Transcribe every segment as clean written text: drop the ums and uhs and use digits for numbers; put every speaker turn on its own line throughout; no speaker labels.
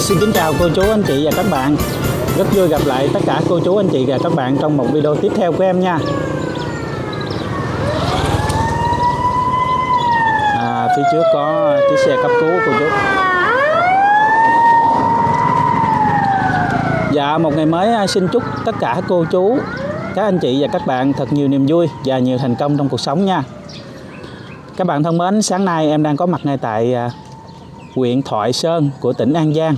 Xin kính chào cô chú anh chị và các bạn. Rất vui gặp lại tất cả cô chú anh chị và các bạn trong một video tiếp theo của em nha. Phía trước có chiếc xe cấp cứu cô chú. Dạ, một ngày mới xin chúc tất cả cô chú, các anh chị và các bạn thật nhiều niềm vui và nhiều thành công trong cuộc sống nha. Các bạn thân mến, sáng nay em đang có mặt ngay tại huyện Thoại Sơn của tỉnh An Giang.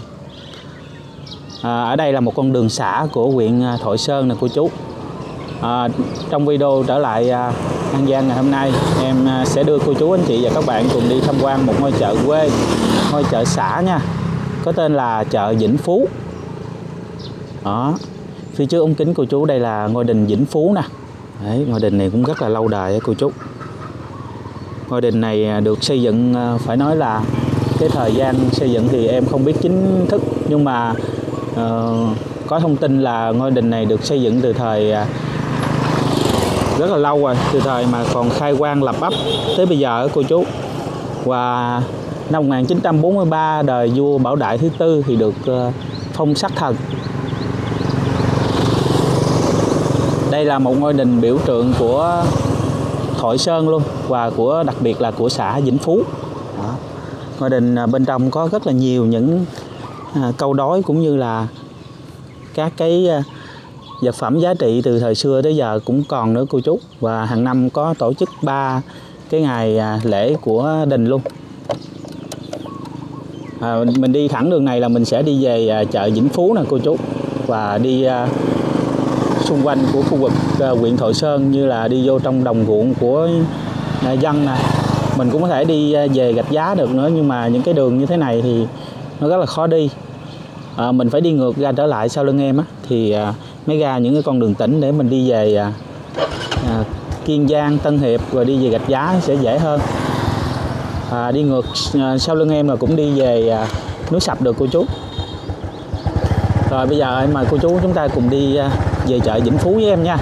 Ở đây là một con đường xã của huyện Thoại Sơn nè cô chú. Trong video trở lại An Giang ngày hôm nay, em sẽ đưa cô chú anh chị và các bạn cùng đi tham quan một ngôi chợ quê, ngôi chợ xã nha, có tên là chợ Vĩnh Phú. Đó, phía trước ống kính cô chú đây là ngôi đình Vĩnh Phú nè. Đấy, ngôi đình này cũng rất là lâu đời cô chú. Ngôi đình này được xây dựng, phải nói là cái thời gian xây dựng thì em không biết chính thức, nhưng mà có thông tin là ngôi đình này được xây dựng từ thời rất là lâu rồi, từ thời mà còn khai quang lập ấp tới bây giờ cô chú. Và năm 1943 đời vua Bảo Đại thứ tư thì được phong sắc thần. Đây là một ngôi đình biểu tượng của Thoại Sơn luôn, và đặc biệt là của xã Vĩnh Phú. Đó. Ngôi đình bên trong có rất là nhiều những câu đối cũng như là các cái vật phẩm giá trị từ thời xưa tới giờ cũng còn nữa cô chú. Và hàng năm có tổ chức 3 cái ngày lễ của đình luôn. Mình đi thẳng đường này là mình sẽ đi về chợ Vĩnh Phú nè cô chú, và đi xung quanh của khu vực huyện Thoại Sơn, như là đi vô trong đồng ruộng của dân nè. Mình cũng có thể đi về Gạch Giá được nữa, nhưng mà những cái đường như thế này thì nó rất là khó đi. Mình phải đi ngược ra trở lại sau lưng em á, thì mới ra những cái con đường tỉnh để mình đi về Kiên Giang, Tân Hiệp rồi đi về Gạch Giá sẽ dễ hơn. Đi ngược sau lưng em là cũng đi về núi Sập được cô chú. Rồi bây giờ em mời cô chú chúng ta cùng đi về chợ Vĩnh Phú với em nha.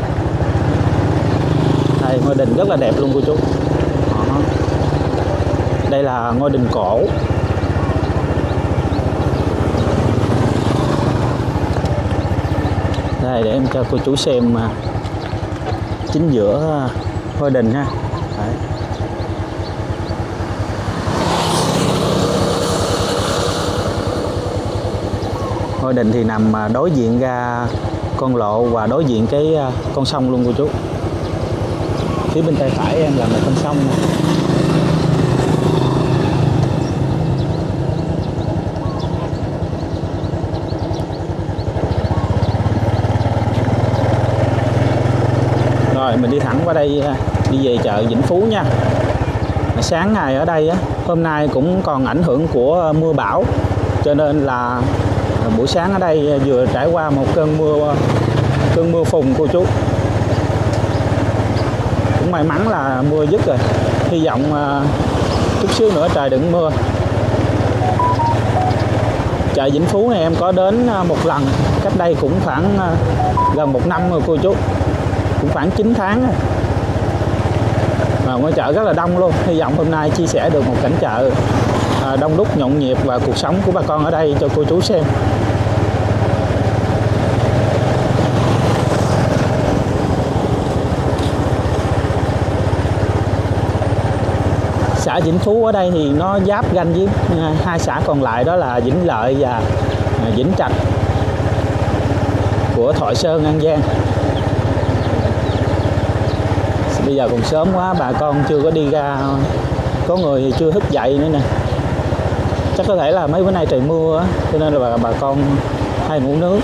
Đây, ngôi đình rất là đẹp luôn cô chú. Đây là ngôi đình cổ. Đây, để em cho cô chú xem chính giữa ngôi đình ha. Đấy. Ngôi đình thì nằm đối diện ra con lộ và đối diện cái con sông luôn cô chú. Phía bên tay phải em là một con sông này. Rồi mình đi thẳng qua đây, đi về chợ Vĩnh Phú nha. Sáng ngày ở đây hôm nay cũng còn ảnh hưởng của mưa bão, cho nên là buổi sáng ở đây vừa trải qua một cơn mưa phùn cô chú. Cũng may mắn là mưa dứt rồi, hy vọng chút xíu nữa trời đừng mưa. Chợ Vĩnh Phú này em có đến một lần, cách đây cũng khoảng gần 1 năm rồi cô chú, cũng khoảng 9 tháng rồi. Ngôi chợ rất là đông luôn. Hy vọng hôm nay chia sẻ được một cảnh chợ đông đúc, nhộn nhịp và cuộc sống của bà con ở đây cho cô chú xem. Xã Vĩnh Phú ở đây thì nó giáp ranh với 2 xã còn lại, đó là Vĩnh Lợi và Vĩnh Trạch của Thoại Sơn, An Giang. Bây giờ còn sớm quá, bà con chưa có đi ra, có người thì chưa thức dậy nữa nè. Chắc có thể là mấy bữa nay trời mưa á, cho nên là bà con hay ngủ nướng.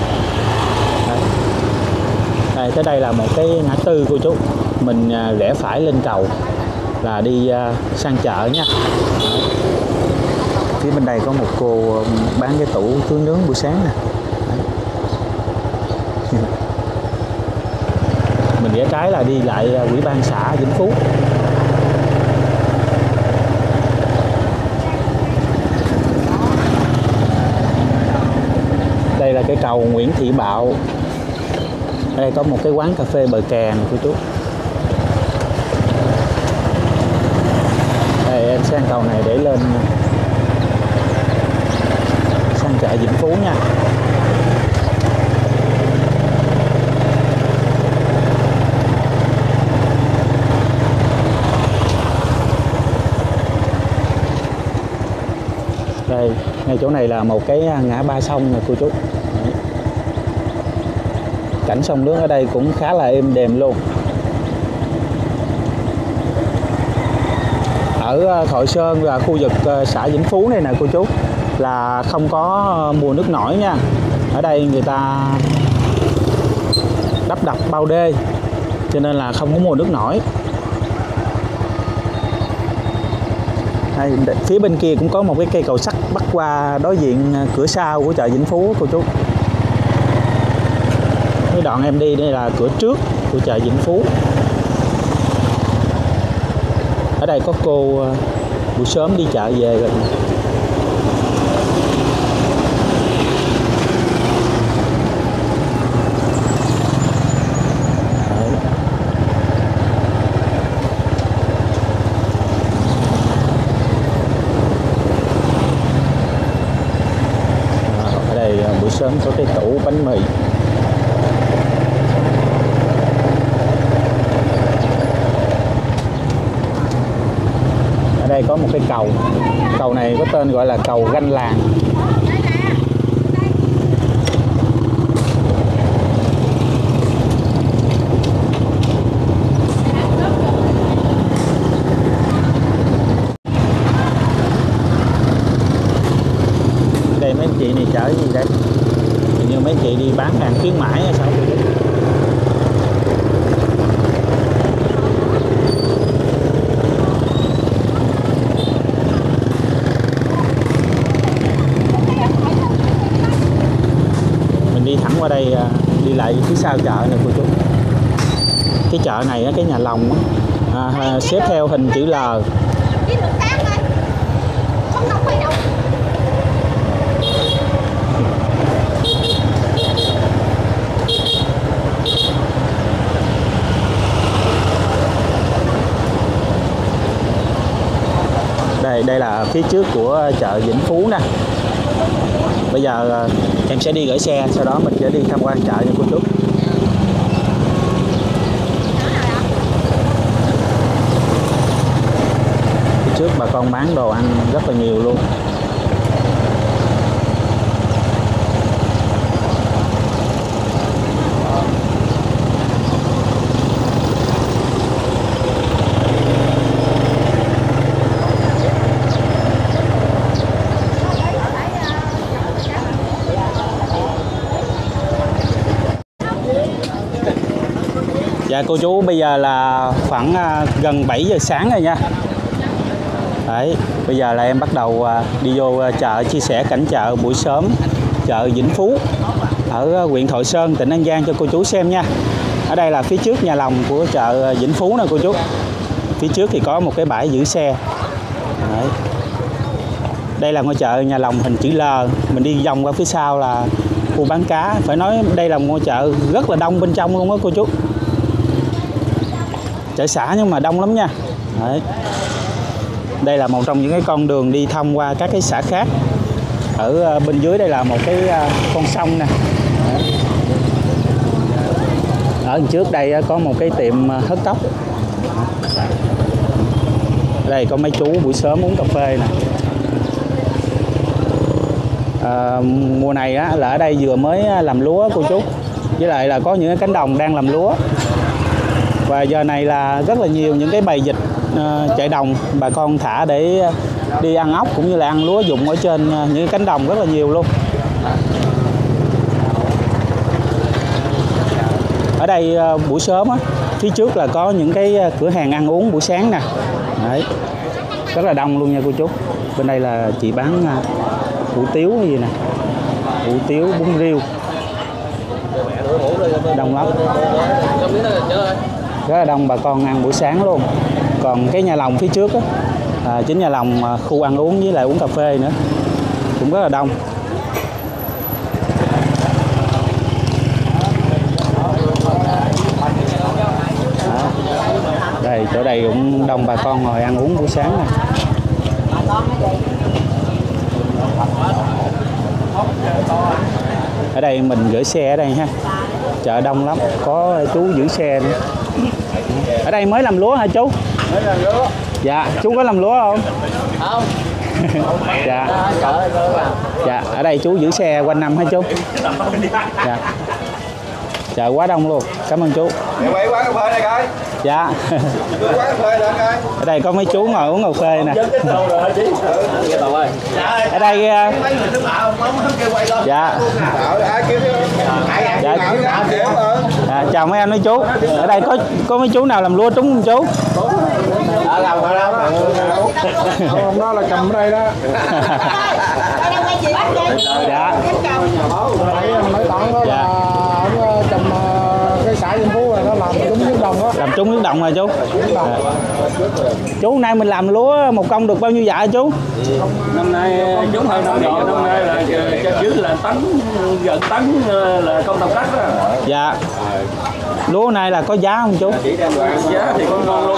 Đây, tới đây là một cái ngã tư cô chú. Mình rẽ phải lên cầu là đi sang chợ nha. Phía bên đây có một cô bán cái tủ túi nướng buổi sáng nè. Mình rẽ trái là đi lại ủy ban xã Vĩnh Phú. Đây là cái cầu Nguyễn Thị Bạo. Ở đây có một cái quán cà phê bờ kè cô chú. Đây em sang cầu này để lên sang chợ. chợ Vĩnh Phú nha. Đây, ngay chỗ này là một cái ngã ba sông nè cô chú. Đấy. Cảnh sông nước ở đây cũng khá là êm đềm luôn. Ở Thoại Sơn là khu vực xã Vĩnh Phú này nè cô chú, là không có mùa nước nổi nha. Ở đây người ta đắp đập bao đê cho nên là không có mùa nước nổi. Đây, phía bên kia cũng có một cái cây cầu sắt bắc qua đối diện cửa sau của chợ Vĩnh Phú cô chú. Cái đoạn em đi đây là cửa trước của chợ Vĩnh Phú. Ở đây có cô buổi sớm đi chợ về rồi. Ở đây buổi sớm có cái tủ bánh mì. Ở đây có một cái cầu. Cầu này có tên gọi là cầu Ganh Làng. Đây mấy anh chị này chở gì đây? Hình như mấy anh chị đi bán hàng khuyến mãi hay sao vậy? Đi thẳng qua đây, đi lại phía sau chợ này cô chú. Cái chợ này cái nhà lồng xếp theo hình chữ L. Đây là phía trước của chợ Vĩnh Phú nè. Bây giờ em sẽ đi gửi xe, sau đó mình sẽ đi tham quan chợ nha cô chú. Phía trước bà con bán đồ ăn rất là nhiều luôn. Dạ cô chú, bây giờ là khoảng gần 7 giờ sáng rồi nha. Đấy, bây giờ là em bắt đầu đi vô chợ chia sẻ cảnh chợ buổi sớm chợ Vĩnh Phú ở huyện Thoại Sơn, tỉnh An Giang cho cô chú xem nha. Ở đây là phía trước nhà lồng của chợ Vĩnh Phú nè cô chú. Phía trước thì có một cái bãi giữ xe. Đấy. Đây là ngôi chợ nhà lồng hình chữ L. Mình đi vòng qua phía sau là khu bán cá. Phải nói đây là một ngôi chợ rất là đông bên trong luôn đó cô chú. Chợ xã nhưng mà đông lắm nha. Đấy. Đây là một trong những cái con đường đi thông qua các cái xã khác. Ở bên dưới đây là một cái con sông nè. Đấy. Ở trước đây có một cái tiệm hớt tóc. Ở đây có mấy chú buổi sớm uống cà phê nè. Mùa này là ở đây vừa mới làm lúa cô chú. Với lại là có những cái cánh đồng đang làm lúa. Và giờ này là rất là nhiều những cái bầy vịt chạy đồng bà con thả để đi ăn ốc cũng như là ăn lúa dụng ở trên những cái cánh đồng rất là nhiều luôn. Ở đây buổi sớm phía trước là có những cái cửa hàng ăn uống buổi sáng nè. Đấy. Rất là đông luôn nha cô chú. Bên đây là chị bán hủ tiếu cái gì nè, hủ tiếu bún riêu, đông lắm, rất là đông bà con ăn buổi sáng luôn. Còn cái nhà lồng phía trước chính nhà lồng khu ăn uống với lại uống cà phê nữa, cũng rất là đông. Đây, chỗ đây cũng đông bà con ngồi ăn uống buổi sáng này. Ở đây mình gửi xe ở đây ha. Chợ đông lắm, có chú giữ xe nữa. Ở đây mới làm lúa hả chú?
Mới làm lúa.
Dạ, chú có làm lúa không?
Không.
Dạ. Dạ, ở đây chú giữ xe quanh năm hả chú? Dạ. Chợ quá đông luôn. Cảm ơn chú.
Quay quán cà phê này coi.
Dạ.
Quán cà phê lên coi.
Ở đây có mấy chú ngồi uống cà phê nè. Ở đây dạ. Dạ, chào mấy anh mấy chú. Ở đây có mấy chú nào làm lúa trúng không chú?
Hôm đó là cầm ở đây đó.
Dạ.
Mấy tặng đó là ông trồng cái xã Vĩnh Phú này nó làm trúng nước đồng đó.
Làm trúng nước đồng rồi chú. Chú nay mình làm lúa một công được bao nhiêu dạ chú?
Năm nay trúng hơn năm rồi, năm nay là dưới là tấn, gần tấn là công đồng đất đó.
Dạ. Lúa này là có giá không chú?
Giá thì con ngon luôn,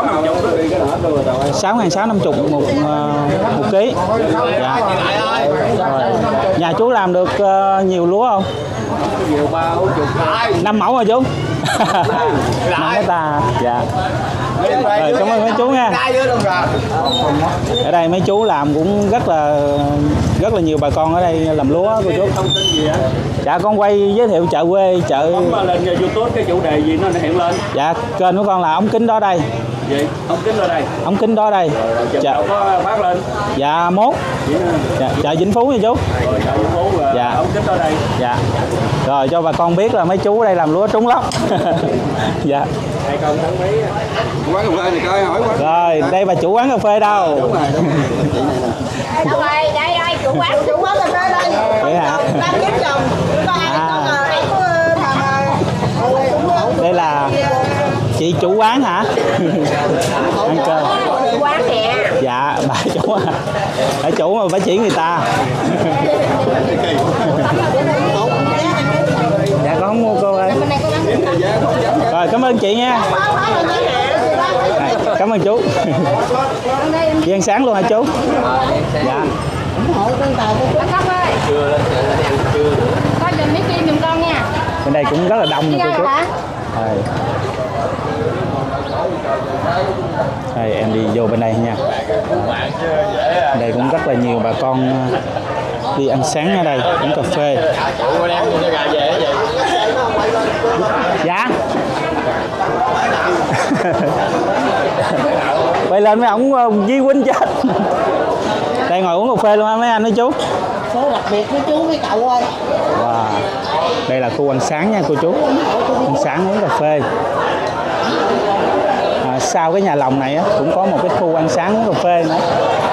6.650 một ký. Dạ. Rồi. Nhà chú làm được nhiều lúa không?
nhiều 30.
5 mẫu rồi chú. 5 hectare. Dạ. Rồi, cảm ơn mấy chú nha. Ở đây mấy chú làm cũng rất là nhiều bà con ở đây làm lúa cô chú.
Thông tin gì hả?
Dạ con quay giới thiệu chợ quê, chợ.
Bấm lên YouTube cái chủ đề gì nó hiện lên.
Dạ kênh của con là ống kính đó đây.
Gì? Ống kính ở đây.
Ống kính đó đây.
Chợ có phát lên.
Dạ mốt. Dạ, chợ Vĩnh Phú nha chú.
Rồi chợ Vĩnh Phú là
dạ.
ống kính ở đây.
Dạ. Rồi cho bà con biết là mấy chú ở đây làm lúa trúng lắm. Dạ.
Hai con tháng mấy.
Quán cà phê này coi hỏi quán.
Rồi đây bà chủ quán cà phê đâu?
Đúng rồi.
Đâu rồi, đây chủ quán cà phê đây.
Vậy hả?
Đang kiếm chồng.
Đây là chị chủ quán hả? Ăn cơm.
Quán nè.
Dạ bà chủ à. Bà chủ mà bà chỉ người ta. Dạ con không mua cô ơi. Rồi cảm ơn chị nha. Cảm ơn chú. Chị ăn sáng luôn hả chú? Dạ.
Cấp ơi. Có dùm mấy kim dùm con nha.
Bên đây cũng rất là đông nè cô chú. Rồi. Đây em đi vô bên đây nha. Đây cũng rất là nhiều bà con đi ăn sáng ở đây, uống cà phê. Dạ. Quay lên mấy ổng Di Huynh chết. Đây ngồi uống cà phê luôn á mấy anh mấy chú.
Số đặc biệt với chú với cậu ơi.
Wow. Đây là khu ăn sáng nha cô chú. Ăn sáng uống cà phê. Sau cái nhà lòng này á, cũng có một cái khu ăn sáng uống cà phê nữa.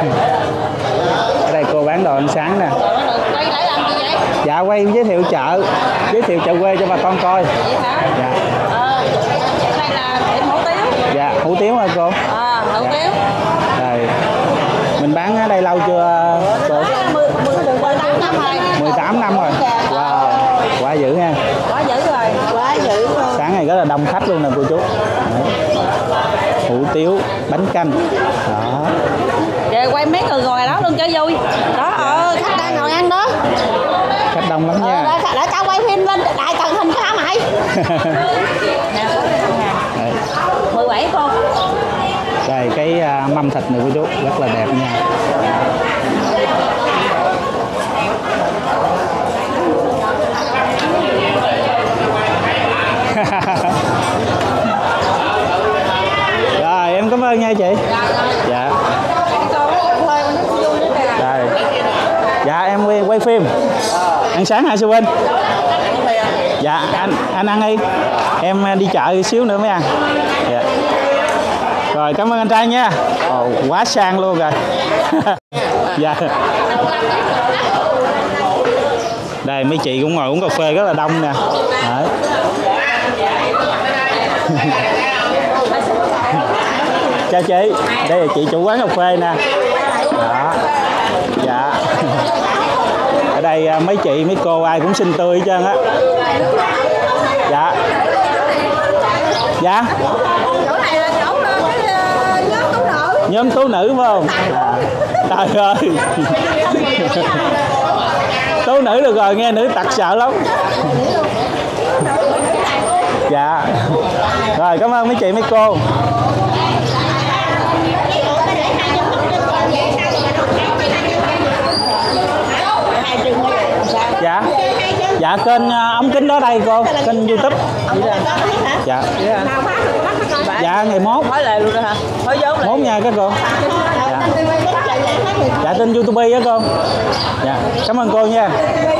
Ở đây cô bán đồ ăn sáng nè.
Quay lại làm gì vậy?
Dạ quay giới thiệu chợ quê cho bà con coi.
Vậy hả?
Dạ.
Đây là điểm hủ tiếu.
Dạ hủ tiếu hả cô?
Hủ tiếu.
Rồi. Mình bán ở đây lâu chưa cô?
18 năm rồi.
18 năm rồi. Wow. Quá dữ ha.
Quá dữ rồi. Quá dữ luôn.
Sáng này rất là đông khách luôn nè cô chú. Đấy. Hủ tiếu, bánh canh. Đó.
Về quay mấy người ngồi đó luôn cho vui. Đó, khách đang ngồi ăn đó.
Khách đông lắm nha.
Để cháu quay phim lên đại tầng hình cho hả mày?
Đấy.
17 cô.
Đây cái mâm thịt này cô chú rất là đẹp nha. Rồi em cảm ơn nha chị. Dạ. Đây. Dạ em quay phim. Ăn sáng hả sư huynh? Dạ anh ăn đi. Em đi chợ xíu nữa mới ăn. Dạ. Rồi cảm ơn anh trai nha. Quá sang luôn rồi. Dạ. Đây mấy chị cũng ngồi uống cà phê rất là đông nè. Đấy. Chào chị, đây là chị chủ quán cà phê nè. Đó. Dạ. Ở đây mấy chị mấy cô ai cũng xinh tươi hết trơn á. Dạ. Dạ.
Chỗ này là chỗ cái nhóm tú nữ.
Nhóm tú nữ phải không? Trời ơi. Tú nữ nữ được rồi, nghe nữ tặc sợ lắm. Dạ. Rồi cảm ơn mấy chị mấy cô. Dạ. Dạ kênh ống kính đó đây cô, kênh YouTube. Dạ. Dạ ngày mốt.
Hỏi lại luôn đó hả? Hỏi vốn
Mốt nha các cô. Dạ. Dạ tên YouTube á cô. Dạ. Cảm ơn cô nha.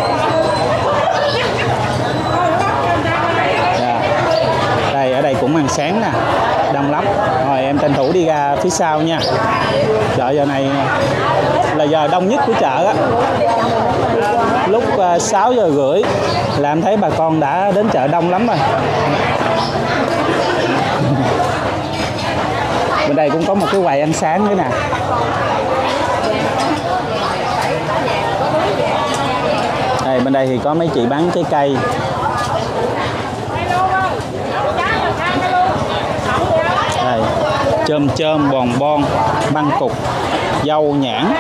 Dạ. Đây ở đây cũng ăn sáng nè, đông lắm. Rồi em tranh thủ đi ra phía sau nha. Chợ giờ này là giờ đông nhất của chợ á. Lúc 6 giờ rưỡi là em thấy bà con đã đến chợ đông lắm rồi. Bên đây cũng có một cái quầy ăn sáng nữa nè. Đây bên đây thì có mấy chị bán trái cây. Đây, chôm chôm, bòn bon, măng cục, dâu nhãn.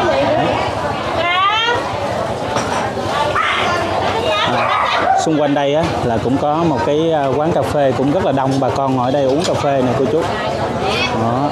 Xung quanh đây á, là cũng có một cái quán cà phê cũng rất là đông bà con ngồi đây uống cà phê nè cô chú. Đó.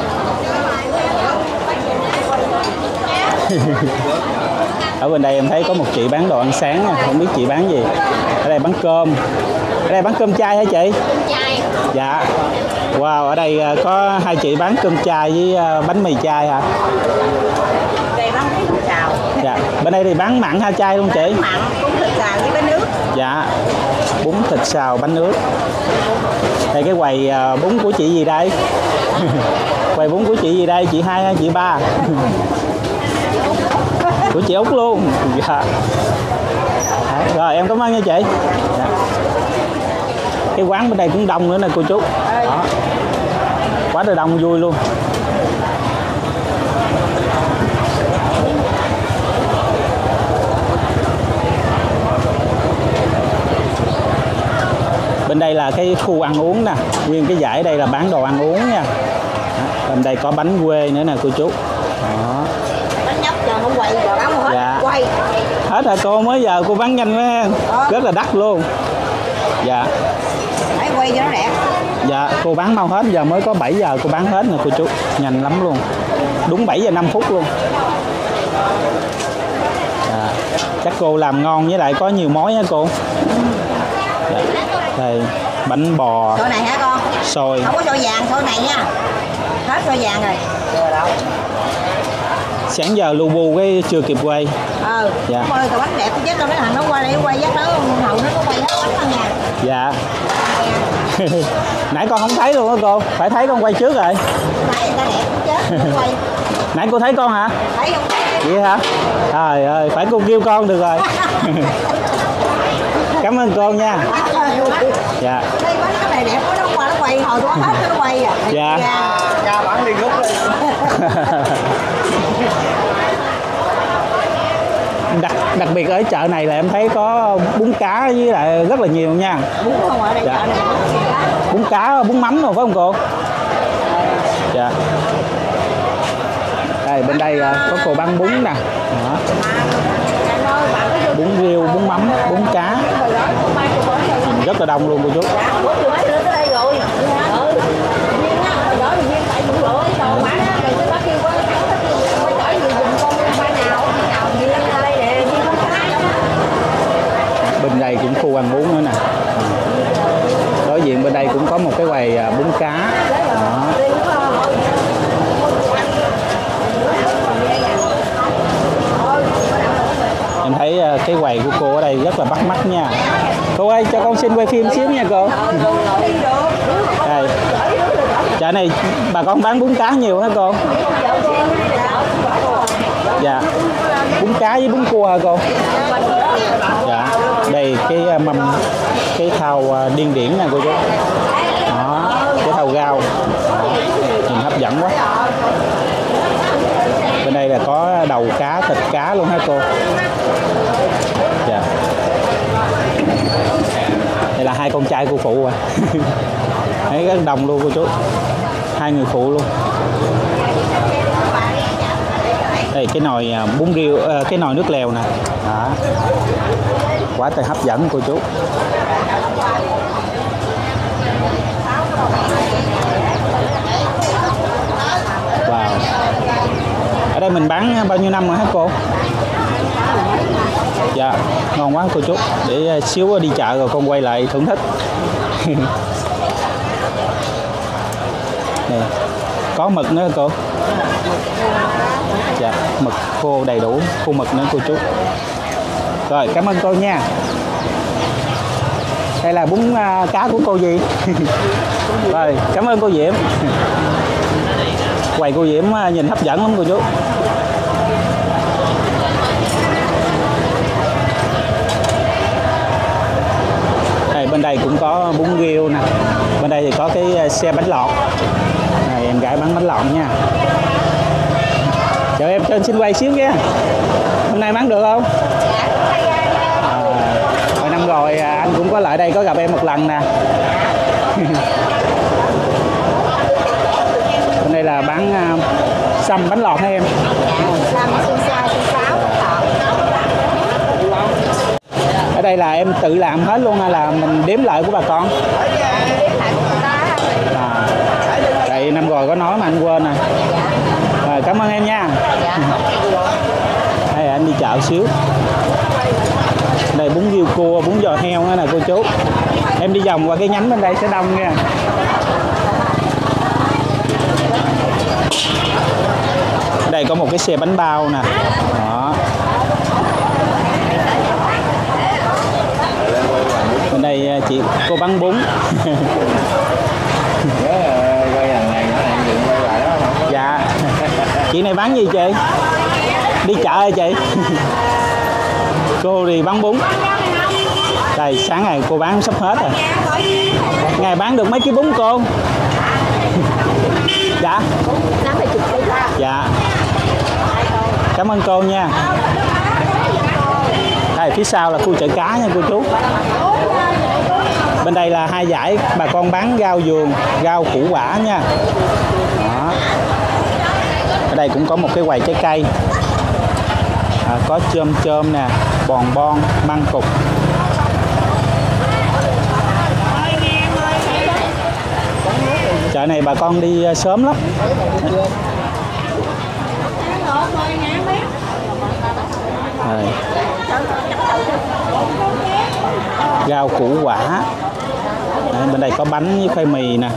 Ở bên đây em thấy có một chị bán đồ ăn sáng nha, không biết chị bán gì. Ở đây bán cơm. Ở đây bán cơm chay hả chị? Cơm chay. Dạ. Wow, ở đây có hai chị bán cơm chay với bánh mì chay hả?
Đây bán thịt xào.
Dạ. Bên đây thì bán mặn hay chay luôn chị?
Mặn, bún thịt xào với bánh nước.
Dạ. Bún thịt xào bánh nước. Đây cái quầy bún của chị gì đây? Quầy bún của chị gì đây? Chị hai hay chị ba? Của chị Út luôn. Dạ. Rồi em cảm ơn nha chị. Dạ. Cái quán bên đây cũng đông nữa nè cô chú. Đó. Quá là đông vui luôn. Bên đây là cái khu ăn uống nè, nguyên cái dãy đây là bán đồ ăn uống nha. Đó. Bên đây có bánh quê nữa nè cô chú. Đó.
Bánh nhóc giờ không quay giờ bán hết.
Dạ.
Quay.
Hết rồi cô, mới giờ cô bán nhanh quá. Rất là đắt luôn. Dạ.
Phải quay cho nó đẹp.
Dạ, cô bán mau hết, giờ mới có 7 giờ cô bán hết nè cô chú. Nhanh lắm luôn. Đúng 7 giờ 5 phút luôn. Dạ. Chắc cô làm ngon với lại có nhiều món nha cô. Dạ. Đây, bánh bò.
Xôi này hả con?
Xôi.
Không có xôi vàng, xôi này nha. Hết xôi vàng rồi.
Sáng giờ lu bu cái chưa kịp quay.
Dạ. Ôi, cái bánh đẹp chết đâu, cái thằng nó qua đây quay dắt nó hậu nó có quay hết bánh thôi nha.
Dạ. Nãy con không thấy luôn á cô, phải thấy con quay trước rồi.
Thấy người ta đẹp chết, nó quay.
Nãy cô thấy con hả?
Thấy không?
Vậy hả? Trời ơi, phải cô kêu con được rồi. Cảm ơn cô nha. Dạ.
Đây bánh cái này đẹp quá, nó qua nó quay hồi nó hết nó quay à.
Dạ.
Ra bản đi rút lên.
Đặc biệt ở chợ này là em thấy có bún cá với lại rất là nhiều nha.
Bún không ở đây
Dạ.
chợ này.
Bún cá, bún mắm rồi phải không cô? Dạ. Đây bên đây có cô bán bún nè. Đó. Bún riêu, bún mắm, bún cá. Rất là đông luôn cô chú. Bên đây cũng khu ăn uống nữa nè. Đối diện bên đây cũng có một cái quầy bún cá. Đó. Em thấy cái quầy của cô ở đây rất là bắt mắt nha. Cô ơi cho con xin quay phim xíu nha cô. Đây. Chợ này bà con bán bún cá nhiều hả cô? Dạ. Bún cá với bún cua hả cô? Dạ. Đây cái mâm, cái thau điên điển nè cô chú. Đó, cái thau rau. Nhìn hấp dẫn quá. Bên đây là có đầu cá, thịt cá luôn hả cô? Dạ. Đây là hai con trai cô phụ à. Thấy rất đồng luôn cô chú. Hai người phụ luôn. Đây cái nồi bún riêu, cái nồi nước lèo nè. Đó. quá trời hấp dẫn cô chú. Wow. Ở đây mình bán bao nhiêu năm rồi hả cô? Dạ, ngon quá cô chú. Để xíu đi chợ rồi con quay lại thưởng thức. Này, có mực nữa cô. Dạ, mực khô đầy đủ, khô mực nữa cô chú. Rồi, cảm ơn cô nha. Đây là bún cá của cô gì? Rồi, cảm ơn cô Diễm. Quầy cô Diễm nhìn hấp dẫn lắm cô chú. Đây, bên đây cũng có bún riêu nè. Bên đây thì có cái xe bánh lọt. Này, em gái bán bánh lọt nha. Chào em, cho anh xin quay xíu nha. Hôm nay bán được không? Hồi năm rồi anh cũng có lại đây có gặp em một lần nè. Bên đây là bán xăm bánh lọt hả em? Ở đây là em tự làm hết luôn hay là mình đếm lại của bà con? Vậy năm rồi có nói mà anh quên nè. Rồi, cảm ơn em nha. Đây anh đi chợ xíu. Đây bún riêu cua, bún giò heo nữa nè cô chú. Em đi vòng qua cái nhánh bên đây sẽ đông nha. Đây có một cái xe bánh bao nè. Đó. Bên đây chị cô bán bún. Dạ. Chị này bán gì chị? Đi chợ hả chị? Cô thì bán bún. Đây sáng ngày cô bán sắp hết rồi. Ngày bán được mấy ký bún cô? Dạ. Dạ. Cảm ơn cô nha. Đây phía sau là khu chợ cá nha cô chú. Bên đây là hai dãy bà con bán rau vườn, rau củ quả nha. Đó. Ở đây cũng có một cái quầy trái cây. Có chôm nè, bòn bon, măng cục. Chợ này bà con đi sớm lắm. Rồi. Rau củ quả. Đấy, bên đây có bánh với khoai mì nè.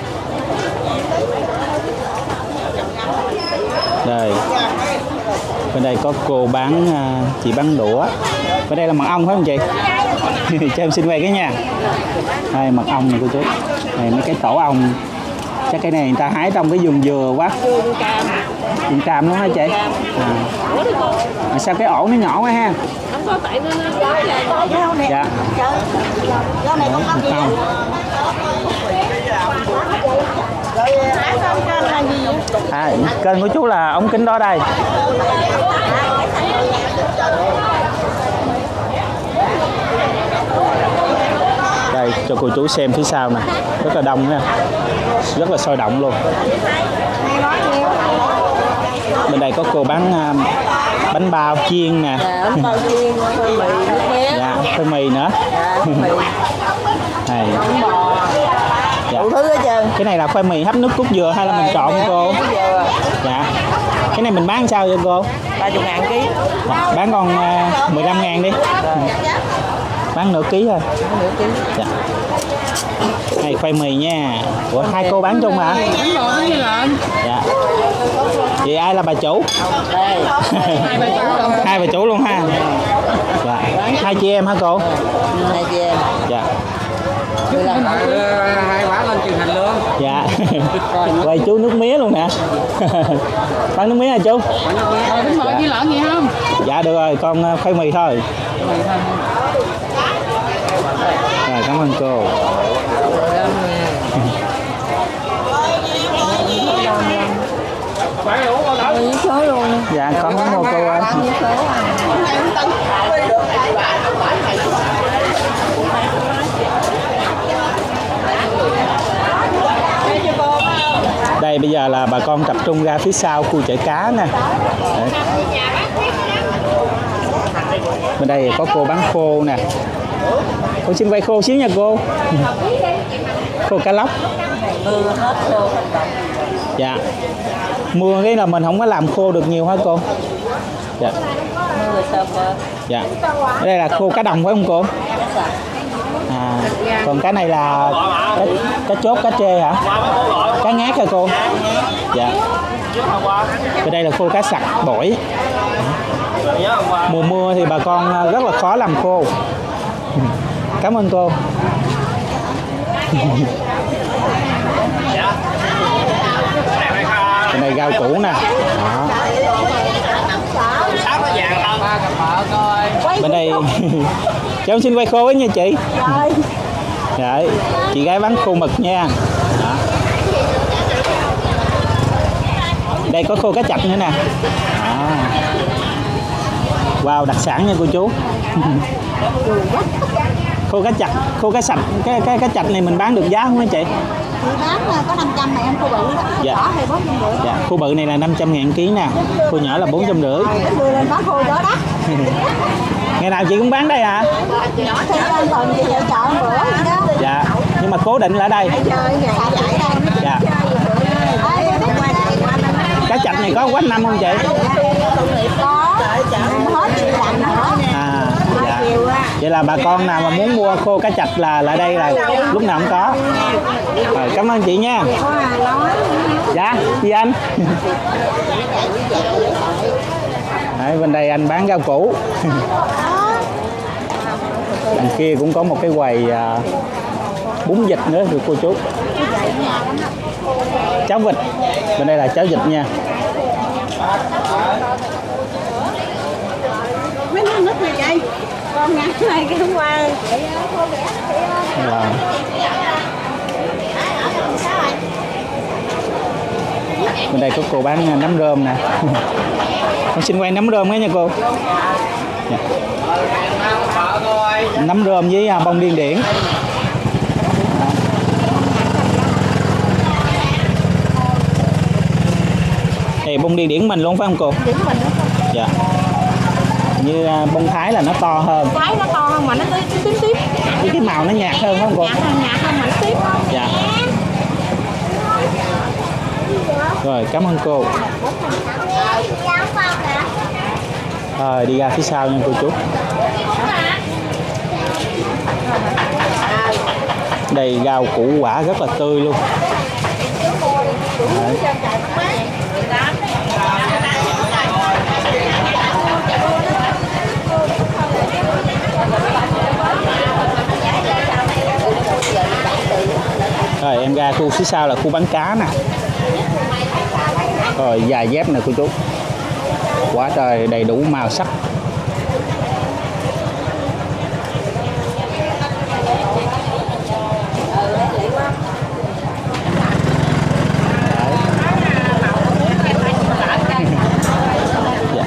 Đây. Bên đây có cô bán, chị bán đũa. Bên đây là mật ong phải không chị? Cho em xin quay cái nha. Đây mật ong nè cô chú. Này mấy cái tổ ong. Chắc cái này người ta hái trong cái vườn dừa quá. Vườn cam luôn hả chị? Sao cái ổ nó nhỏ quá ha?
Không có tại nó
dạ. Đấy, mật ong. Kênh của chú là ống kính đó đây. Đây cho cô chú xem phía sau nè, rất là đông nha, rất là sôi động luôn. Bên đây có cô bán bánh bao chiên nè.
Bánh bao chiên, khoai mì, nước mía.
Dạ, khoai mì nữa. Này.
Bánh bò.
Dạ.
Đủ thứ hết trơn.
Cái này là khoai mì hấp nước cốt dừa hay là mình trộn cô? Dạ. Cái này mình bán sao vậy cô?
30.000 ký.
Dạ. Bán con 15.000 đi. Bán nửa ký thôi.
Nửa ký.
Dạ. Này khoai mì nha. Ủa hai cô bán chung hả? Dạ. Vậy ai là bà chủ?
Đây.
Hai bà chủ luôn ha. Dạ. Hai chị em hả cô?
Hai chị em.
Dạ.
Hai quả lên truyền hình luôn.
Dạ. Quay chú nước mía luôn nè. Bán nước mía hả chú?
bánh bò với lợn gì không?
Dạ được rồi, con khoai mì thôi. Rồi cảm ơn cô.
Số luôn.
Dạ con muốn mua cô ơi. Đây bây giờ là bà con tập trung ra phía sau khu chợ cá nè. Đấy. Bên đây có cô bán khô nè. Cô xin quay khô xíu nha cô. Khô cá lóc. Dạ. Mưa cái là mình không có làm khô được nhiều hả cô? Dạ. Dạ. Đây là khô cá đồng phải không cô? À, còn cái này là cá chốt, cá trê hả? Cá ngát hả cô? Dạ. Bên đây là khô cá sặc bổi. Mùa mưa thì bà con rất là khó làm khô. Cảm ơn cô. Bên đây rau củ nè. Đó. Bên đây cháu em xin quay khô với nha chị. Đấy, chị gái bán khô mực nha. Đó. Đây có khô cá chạch nữa nè. Đó. Wow, đặc sản nha cô chú. Khô cá chạch, khô cá sạch, cái cá chạch này mình bán được giá không hả chị?
Chị bán có 500 mà em khô bự đó, khô
dạ.
nhỏ thì 450.
Dạ, khô bự này là 500.000 ký nè, khô nhỏ là 450.
Đưa lên bán khô đó đắt.
Ngày nào chị cũng bán đây à?
Nhỏ thì lên tuần chị vào chợ bữa vậy đó.
Dạ, nhưng mà cố định là ở đây.
Chơi ngày giải đây.
Dạ. Cá chạch này có quanh năm không chị?
Có, hết chị làm nữa.
À, dạ. Vậy là bà con nào mà muốn mua khô cá chạch là lại đây là lúc nào cũng có. Rồi, cảm ơn chị nha. Dạ, chị anh. Đấy, bên đây anh bán rau củ. Đằng kia cũng có một cái quầy bún vịt nữa thưa cô chú. Cháo vịt. Bên đây là cháo vịt nha.
Mấy nước này vậy? Con ngắn này cái hôm qua.
Là... Bên đây có cô bán nấm rơm nè. Con xin quay nấm rơm ấy nha cô. Dạ. Nấm rơm với bông điên điển. Đây bông điên điển mình luôn phải không cô?
Điển mình đó.
Dạ. Như bông thái là nó to hơn.
Thái nó to hơn mà nó tím tím.
Cái màu nó nhạt hơn phải không cô?
Nhạt hơn mà nó tím.
Dạ. Rồi, cảm ơn cô. Rồi, đi ra phía sau nha cô chú. Đây rau củ quả rất là tươi luôn. Đấy. Rồi em ra khu phía sau là khu bán cá nè. Rồi giày dép nè cô chú. Quá trời đầy đủ màu sắc. Dạ.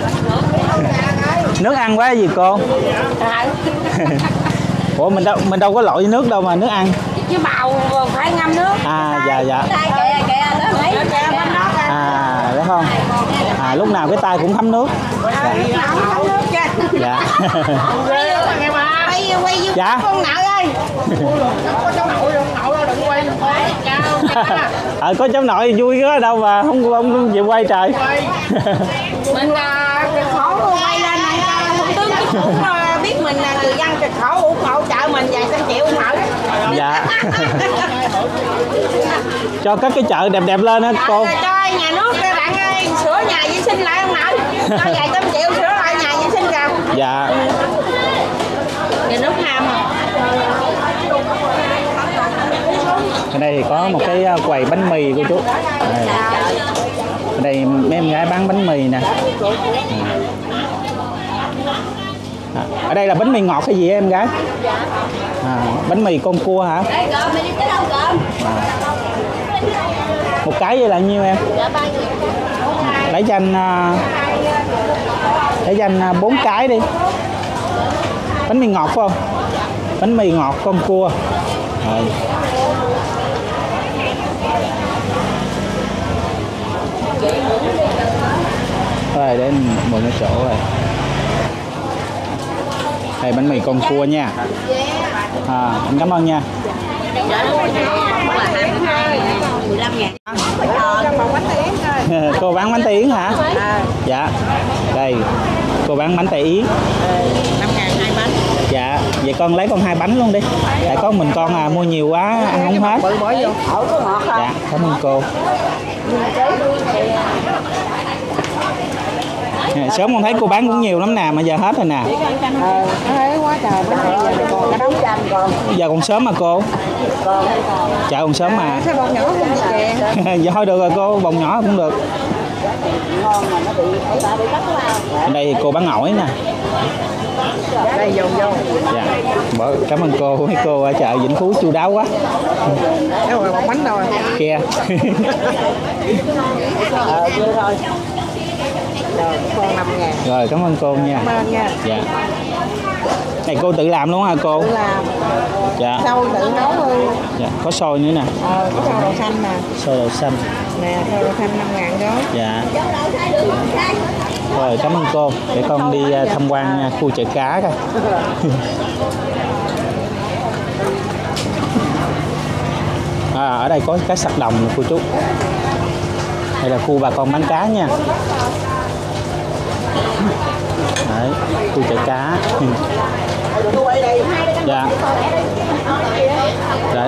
Nước ăn quá gì cô? Ủa mình đâu có lội nước đâu mà nước ăn.
Chứ bào phải ngâm nước.
À dạ dạ. À đúng không? À lúc nào cái tay cũng thấm nước. Dạ. Dạ. Dạ.
Con nội ơi.
Có cháu nội đâu đừng quay.
Có cháu nội vui đó đâu mà không chịu quay trời.
Mình cực khổ quay lên này thủ tướng chính phủ biết mình là người dân cực khổ ủng hộ trợ mình vài trăm triệu ủng hộ.
Dạ. Cho các cái chợ đẹp đẹp lên á cô.
Cho nhà nước các bạn ơi sửa nhà vệ sinh lại không nội. Cho vài trăm triệu sửa lại nhà vệ sinh kìa.
Dạ.
Nhà nước ham à.
Ở đây thì có một cái quầy bánh mì cô chú. Đây. Ở đây mấy em gái bán bánh mì nè. Ở đây là bánh mì ngọt hay gì em gái? Bánh mì con cua hả? Một cái vậy là nhiêu em? Lấy cho anh 4 cái đi. Bánh mì ngọt phải không? Bánh mì ngọt con cua. Rồi. Rồi đến một cái chỗ rồi. Đây bánh mì con cua nha. Em cảm ơn nha.
15.000.
Cô bán bánh tay yến hả? Dạ. Đây cô bán bánh tay yến.
5.000 2 bánh.
Dạ. Vậy con lấy con 2 bánh luôn đi. Tại có mình con mua nhiều quá ăn không hết.
Bự bỏ vô.
Dạ cảm ơn cô. Sớm con thấy cô bán cũng nhiều lắm nè, mà giờ hết rồi nè.
Thế quá trời, bữa nay giờ còn cả đống chanh còn.
Giờ còn sớm mà cô. Chợ còn sớm mà.
Sao bông nhỏ không kìa.
Dạ thôi được rồi cô, bông nhỏ cũng được.
Ngon mà nó bị cắt vào.
Ở đây cô bán ổi nè.
Đây vô.
Dạ. Cảm ơn cô, mấy cô ở chợ Vĩnh Phú chu đáo quá.
Đâu rồi bông bánh đâu rồi.
Kia.
Vô thôi. Rồi, con 5.000.
Rồi cảm ơn cô nha.
Cảm ơn nha.
Dạ. Này cô tự làm luôn hả cô?
Tự làm.
Dạ.
Xôi tự nấu luôn.
Dạ. Có xôi nữa nè.
Có xôi đậu xanh nè.
Xôi đậu xanh.
Nè, xôi đậu xanh 5.000 đó.
Dạ. Rồi cảm ơn cô. Để con đi tham quan khu chợ cá coi. Ở đây có cá sặc đồng nè cô chú. Đây là khu bà con bán cá nha. Đấy, khu chợ cá. Dạ. Đấy.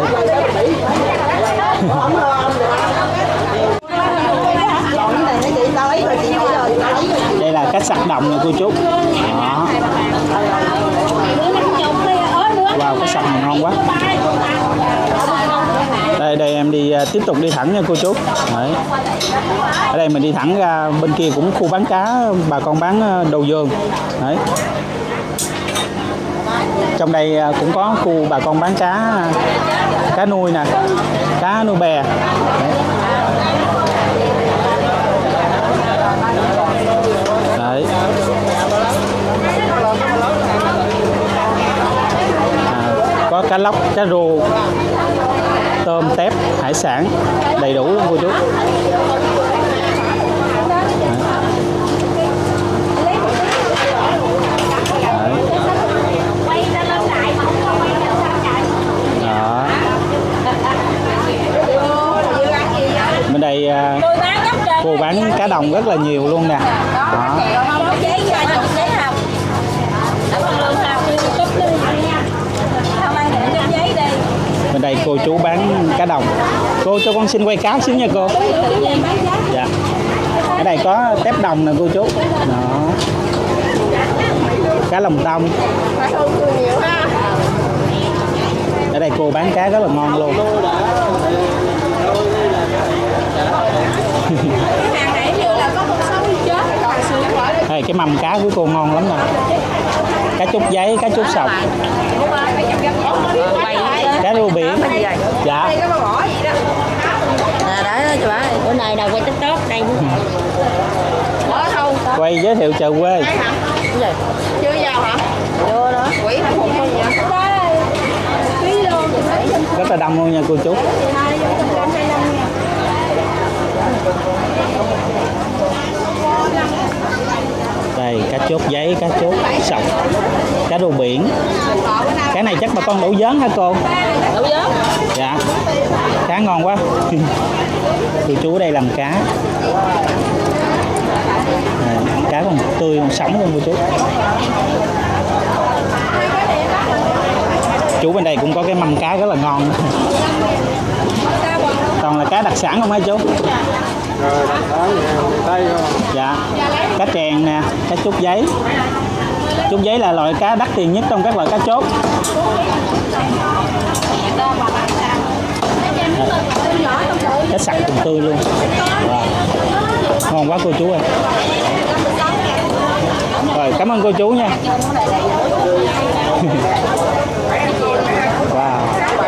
Đây là cá sặc đồng nè cô chú. Đó. Wow, cá sặc này ngon quá. Đây em đi tiếp tục đi thẳng nha cô chú. Đấy. Ở đây mình đi thẳng ra bên kia cũng khu bán cá, bà con bán đầu giường. Đấy. Trong đây cũng có khu bà con bán cá nuôi nè, cá nuôi bè. Đấy. Đấy. Có cá lóc, cá rô, tôm, tép, hải sản đầy đủ luôn cô chú. Đó. Bên đây cô bán cá đồng rất là nhiều luôn nè. Đó. Bên đây cô chú bán cá đồng. Cô cho con xin quay cá xíu nha cô. Dạ. Ở đây có tép đồng nè cô chú. Đó. Cá lồng tông. Ở đây cô bán cá rất là ngon luôn. Đây, cái mâm cá của cô ngon lắm nè. Cá trút giấy, cá trút sọc, cá rô biển. Dạ.
Đấy cho bà. Bữa nay đâu quay TikTok đây.
Quay giới thiệu chợ quê.
Chưa vào hả?
Vô đó.
Quỷ hạnh phúc không vậy?
Rất là đông luôn nha cô chú. Đây cá chốt giấy, cá chốt sọc, cá rô biển. Cái này chắc bà con đổ dớn hả cô?
Đổ dớn.
Dạ. Cá ngon quá. Cô chú ở đây làm cá. Đây, cá còn tươi, còn sống luôn cô chú. Chú bên đây cũng có cái mâm cá rất là ngon. Toàn là cá đặc sản không hả chú? Dạ. Cá trèn nè, cá chốt giấy. Chốt giấy là loại cá đắt tiền nhất trong các loại cá chốt. Cá sặc cùng tươi luôn. Wow. Ngon quá cô chú ơi. Rồi cảm ơn cô chú nha. Wow.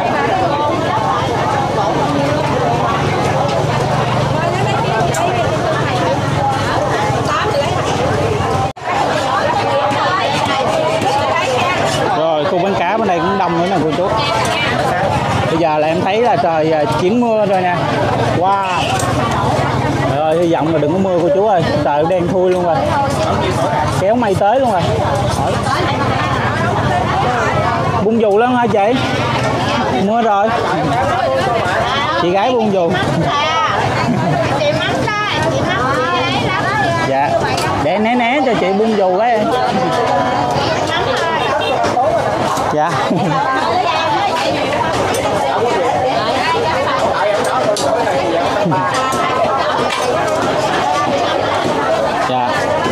Rồi khu bán cá bên đây cũng đông nữa nè cô chú. Bây giờ là em thấy là trời chuyển mưa rồi nè. Wow. Rồi hy vọng là đừng có mưa cô chú ơi. Trời đen thui luôn rồi. Kéo mây tới luôn rồi. bung dù lắm hả chị? Mua rồi. Chị gái bung dù.
Chị mắm đó, chị mắm
Dạ. Để né cho chị bung dù cái. Dạ. Dạ.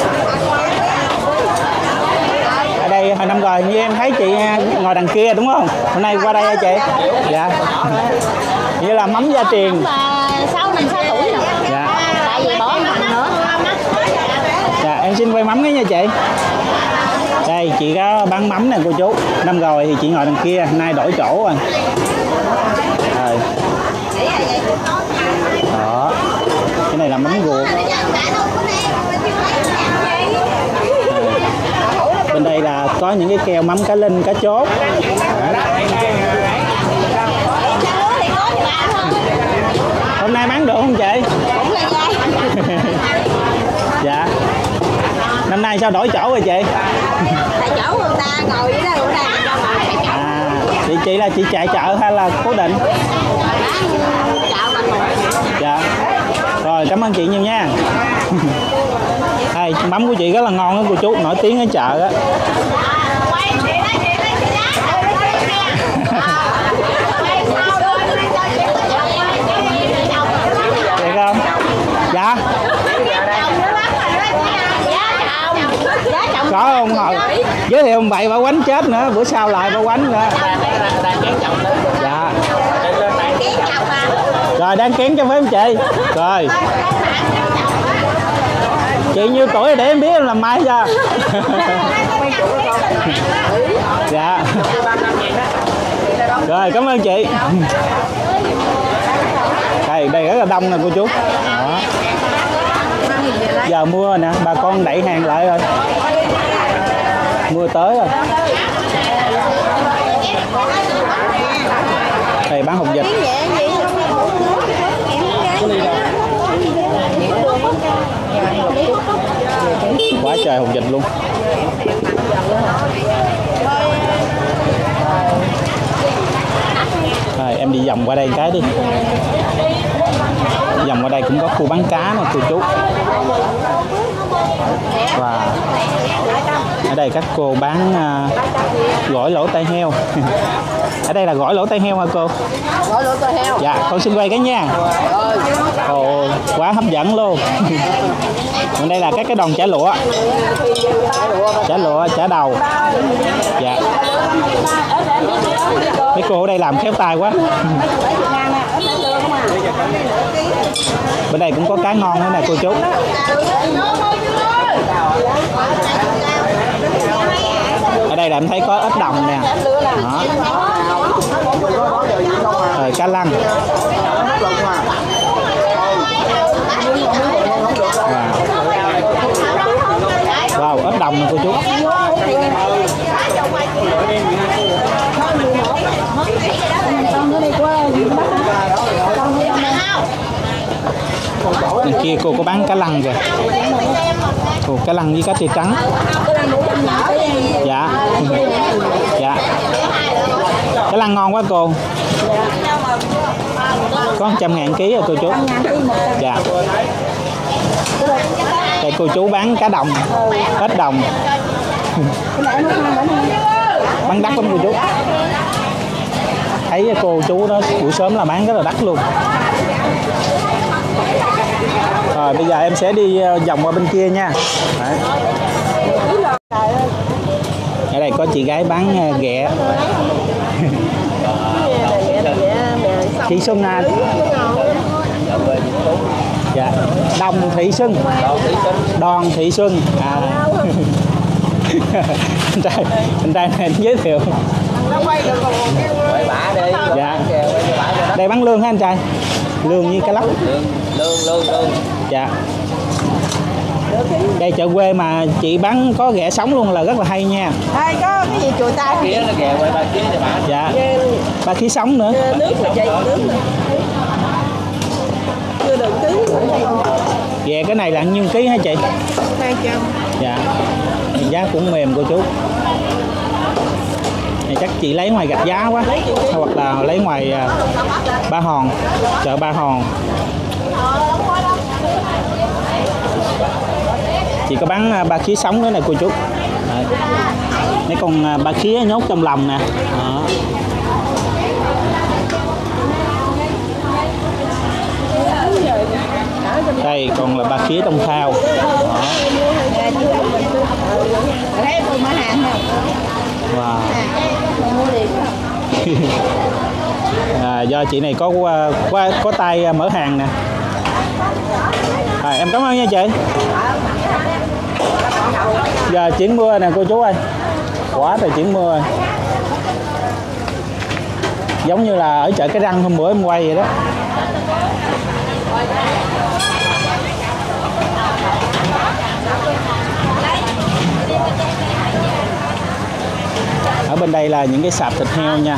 Ở đây hồi năm rồi như em thấy chị ngồi đằng kia đúng không? Hôm nay qua đây hả chị? Dạ. Như là mắm gia truyền.
6 năm 6 tuổi rồi.
Dạ.
Tại vì bỏ mặn nữa.
Dạ, em xin quay mắm cái nha chị. Đây, chị có bán mắm nè cô chú. Năm rồi thì chị ngồi đằng kia, nay đổi chỗ rồi. Rồi. Đó. Cái này là mắm ruột. Bên đây là có những cái keo mắm cá linh, cá chốt. Hôm nay bán được không chị? Dạ. Năm nay sao đổi chỗ rồi chị?
Tại chỗ người ta ngồi dưới đó người ta cho mà.
À, chị là chị chạy chợ hay là cố định?
Chợ mình.
Dạ. Rồi cảm ơn chị nhiều nha. Đây, mắm của chị rất là ngon đó cô chú, nổi tiếng ở chợ á. Được không? Dạ. Có không? Hồi giới thiệu bậy bà quánh chết nữa, bữa sau lại bà quánh nữa. Dạ. Rồi đang kén cho phép chị. Rồi. Chị nhiêu tuổi để em biết em làm mai cho. Dạ. Rồi cảm ơn chị. Đây rất là đông nè cô chú. Đó. Giờ mưa nè, bà con đẩy hàng lại rồi. Mưa tới rồi. Đây bán hột vịt. Quá trời hột vịt luôn. Rồi em đi vòng qua đây cái đi. Vòng qua đây cũng có khu bán cá nè cô chú. Và ở đây các cô bán gỏi lỗ tai heo. Ở đây là gỏi lỗ tai heo hả cô?
Gỏi lỗ tai heo.
Dạ, con xin quay cái nha. Ồ, quá hấp dẫn luôn. Còn đây là các cái đòn chả lụa. Chả lụa, chả đầu. Dạ. Mấy cô ở đây làm khéo tay quá. Bên đây cũng có cá ngon nữa nè cô chú. Ở đây là em thấy có ếch đồng nè. Đó. Rồi cá lăng. Wow, ếch đồng nè cô chú. Đằng kia cô có bán cá lăng kìa. Ồ, cá lăng với cá tri trắng. Dạ. Dạ. Cá lăng ngon quá cô. Có 100.000 ký rồi cô chú. Dạ. Đây cô chú bán cá đồng, ếch đồng. Bán đắt lắm cô chú. Thấy cô chú đó buổi sớm là bán rất là đắt luôn. Rồi bây giờ em sẽ đi vòng qua bên kia nha. Đấy. Ở đây có chị gái bán ghẹ. Chị Xuân à. Dạ. Đồng Thị Xuân. Đoàn Thị Xuân. À. anh trai này giới thiệu. Dạ. Đây bán lương hả anh trai? Lương với cá lóc. Lương. Dạ. Đây chợ quê mà chị bán có ghẹ sống luôn là rất là hay nha.
Đây có cái gì chùi tay
kia nó ghẹ quay 3 kg cho bạn.
Dạ. 3 kg sống nữa.
nước mà chị nước mà. Chưa được ký.
Ghẹ cái này là nhiêu ký hả chị?
200.
Dạ. Giá cũng mềm cô chú. Này chắc chị lấy ngoài Gạch Giá quá, hoặc là lấy ngoài Ba Hòn, chợ Ba Hòn. Chị có bán ba khía sống nữa này cô chú. Đấy. Mấy con ba khía nhốt trong lòng nè. Đó. Đây còn là ba khía trong thao. Wow. Do chị này có tay mở hàng nè. Em cảm ơn nha chị. Giờ chuyển mưa nè cô chú ơi, quá trời chuyển mưa. Giống như là ở chợ Cái Răng hôm bữa em quay vậy đó. Ở bên đây là những cái sạp thịt heo nha.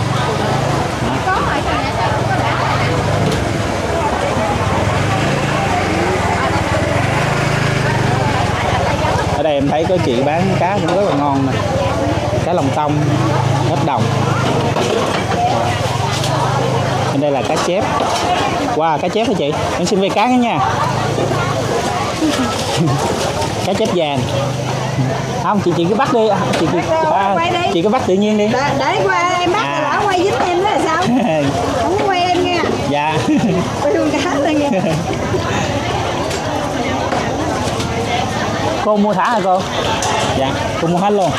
Ở đây em thấy có chị bán cá cũng rất là ngon nè. Cá lồng tông, ếch đồng. Bên đây là cá chép. Wow, cá chép hả chị? Em xin về cá cái nha. Cá chép vàng. Không, chị cứ bắt đi. Chị cứ bắt tự nhiên đi.
Để qua em bắt rồi lão quay dính em đó là sao? Không có quay em nha.
Dạ.
Quay luôn cá lên nha.
Cô mua thả hả cô? Dạ, cô mua hết luôn.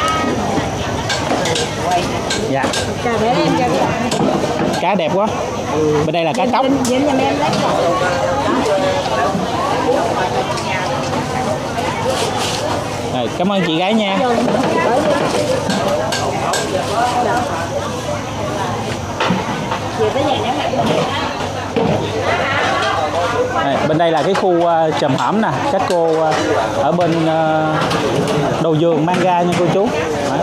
Dạ.
Cá để em cho
cá đẹp quá. Bên đây là cá tróc.
Dính giùm em lấy.
Rồi, cảm ơn chị gái nha. Bên đây là cái khu chòm hổm nè, các cô ở bên đầu giường manga nha cô chú. Đấy.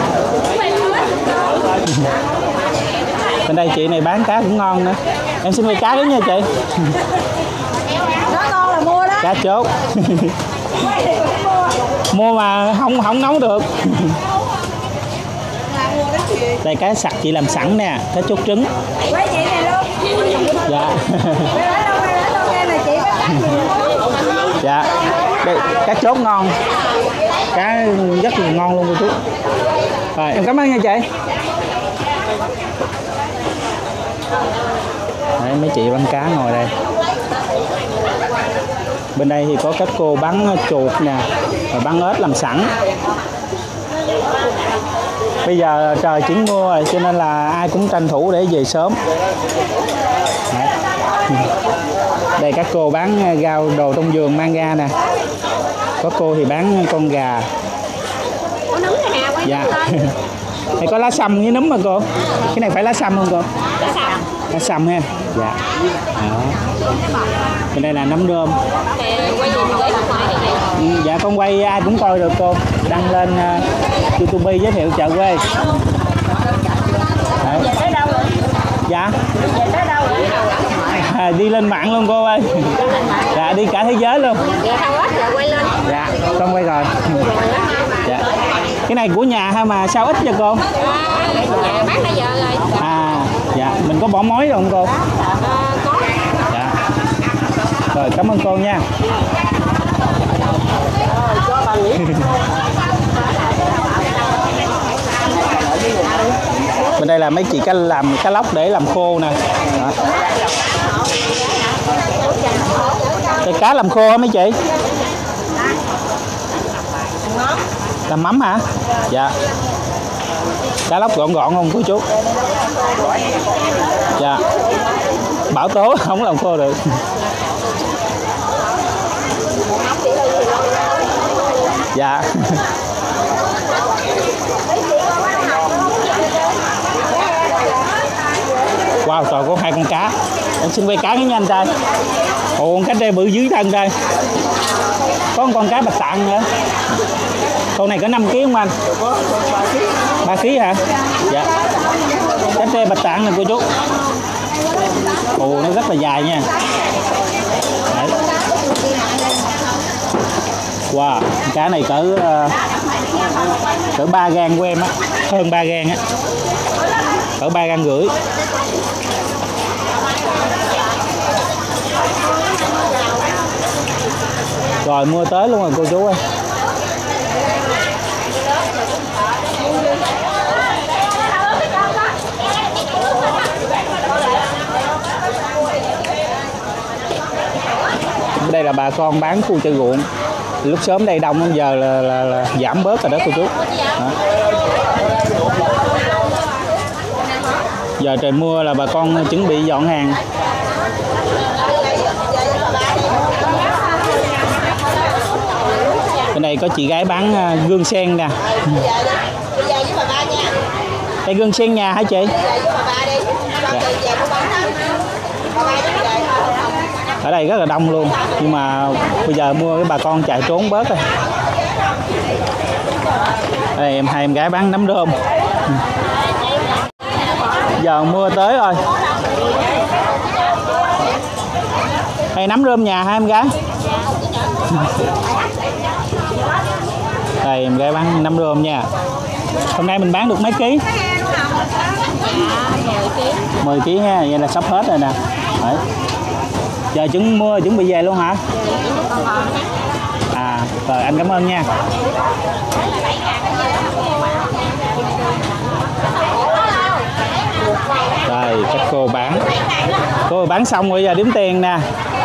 Bên đây chị này bán cá cũng ngon nữa. Em xin mua cá đó nha chị.
Nó ngon là mua đó.
Cá chốt. Mua mà không nấu được. Đây cá sặc chị làm sẵn nè, cá chốt trứng.
Quay chị này luôn.
Dạ.
Chị bắt cá gì luôn.
Dạ. Đây, cá chốt ngon. Cá rất là ngon luôn cô chú. Rồi, em cảm ơn nha chị. Đấy, mấy chị bán cá ngồi đây. Bên đây thì có các cô bán chuột nè, rồi bán ếch làm sẵn. Bây giờ trời chuyển mưa rồi cho nên là ai cũng tranh thủ để về sớm. Đấy. Đây các cô bán rau đồ trong vườn mang ra nè. Có cô thì bán con gà.
Có nấm này nè, quay
dạ. Này có lá săm với nấm mà cô. Cái này phải lá săm không cô? Lá săm ha. Dạ. Đó. Bên đây là nấm rơm. Dạ con quay ai cũng coi được cô. Đăng lên YouTube giới thiệu chợ quê. Đấy.
Về tới đâu rồi?
Dạ.
Về tới đâu rồi?
Đi lên mạng luôn cô ơi. Dạ đi cả thế giới luôn.
Dạ thao hết rồi quay lên.
Dạ con quay rồi. Dạ. Cái này của nhà hay mà sao ít cho cô?
Nhà bán nãy giờ rồi.
Dạ mình có bỏ mối rồi không cô?
Có.
Dạ. Rồi cảm ơn cô nha. Bên đây là mấy chị làm cá lóc để làm khô nè. Đó. Đây cá làm khô hả mấy chị? Làm mắm hả? Dạ. Cá lóc gọn không cô chú? Dạ. Bão tố không làm khô được. Dạ. Wow, trời có 2 con cá. Em xin quay cá cái nha anh trai. Ồ, con cá trê bự dưới thân đây. Có một con cá bạch tạng nữa. Con này có 5 kg không anh? 3 kg hả? Dạ. Cá trê bạch tạng này cô chú. Ồ, nó rất là dài nha. Đấy. Wow, cá này cỡ 3 gang của em á. hơn 3 gang á, ở 3 gang rưỡi. Rồi mưa tới luôn rồi cô chú ơi. Đây là bà con bán khu chợ ruộng. Lúc sớm đây đông, giờ là giảm bớt rồi đó cô chú. Đó. Giờ trời mưa là bà con chuẩn bị dọn hàng. Bên đây có chị gái bán gương sen nè. Đây gương sen nhà hả chị? Dạ. Ở đây rất là đông luôn, nhưng mà bây giờ mưa cái bà con chạy trốn bớt rồi. Đây hai em gái bán nấm rơm. Giờ mưa tới rồi. Đây nấm rơm nhà hai em gái. Đây em gái bán nấm rơm nha. Hôm nay mình bán được mấy ký? 10 kg ha, vậy là sắp hết rồi nè. Đấy. Giờ chuẩn bị về luôn hả? À, rồi anh cảm ơn nha. Rồi các cô bán. Cô bán xong rồi giờ đếm tiền nè.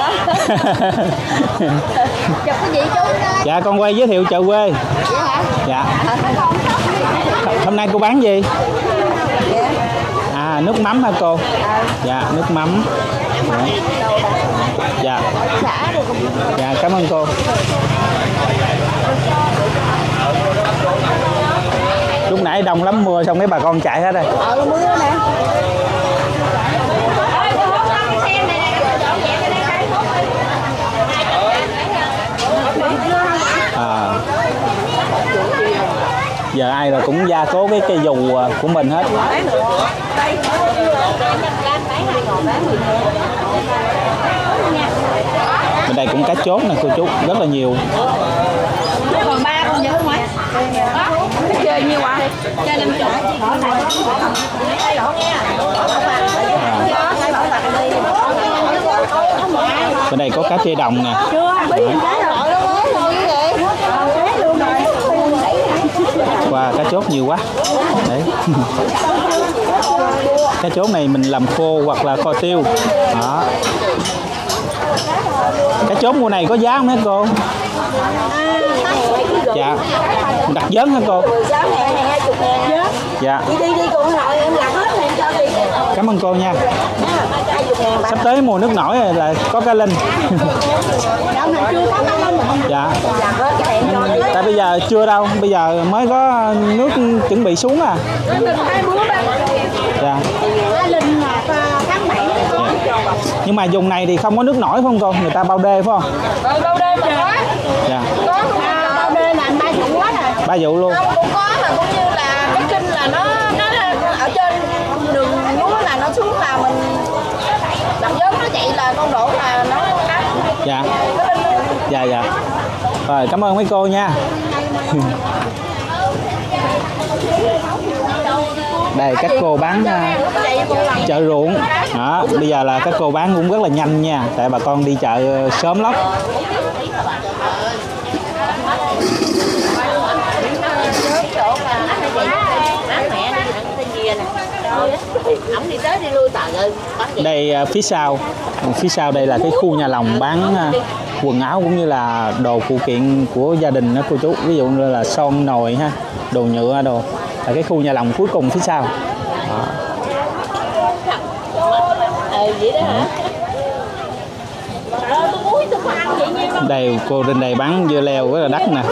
Chụp cái gì chú?
Dạ con quay giới thiệu chợ quê. Dạ. Hôm nay cô bán gì? À, nước mắm hả cô? Dạ, nước mắm. Dạ. Dạ, cảm ơn cô. Lúc nãy đông lắm, mưa xong mấy bà con chạy hết rồi.
Mưa nè.
À. Giờ ai là cũng gia cố cái dù của mình hết. Bên đây cũng cá chốt nè cô chú, rất là nhiều.
Còn 3 con nhớ không ạ? Chơi nhiêu ạ? Chơi 50.
Bên đây có cá trê đồng nè. Wow, cá chốt nhiều quá. Đấy. Cá chốt này mình làm khô hoặc là kho tiêu. Đó. Cá chốt mùa này có giá không hả cô? Dạ. Đặt dớn hả cô? Dạ. Cảm ơn cô nha. Sắp tới mùa nước nổi là có cá linh. Dạ. Tại bây giờ chưa đâu, bây giờ mới có nước chuẩn bị xuống à. Dạ. Nhưng mà vùng này thì không có nước nổi phải không cô? Người ta bao đê phải không?
Bao đêm rồi đó.
Dạ.
Bao đêm là 3 vụ quá rồi.
3 vụ luôn.
Không, cũng có mà cũng như là cái kinh là nó ở trên đường lúa là nó xuống là mình đập giống nó chạy là con đổ là nó cắt.
Dạ. Dạ dạ. Rồi cảm ơn mấy cô nha. Đây các cô bán chợ ruộng. Đó, bây giờ là các cô bán cũng rất là nhanh nha, tại bà con đi chợ sớm lắm. Đây phía sau đây là cái khu nhà lòng bán quần áo cũng như là đồ phụ kiện của gia đình đó cô chú, ví dụ như là son nồi ha, đồ nhựa đồ, là cái khu nhà lòng cuối cùng phía sau. Đó. Đây cô trên đây bán dưa leo rất là đắt nè.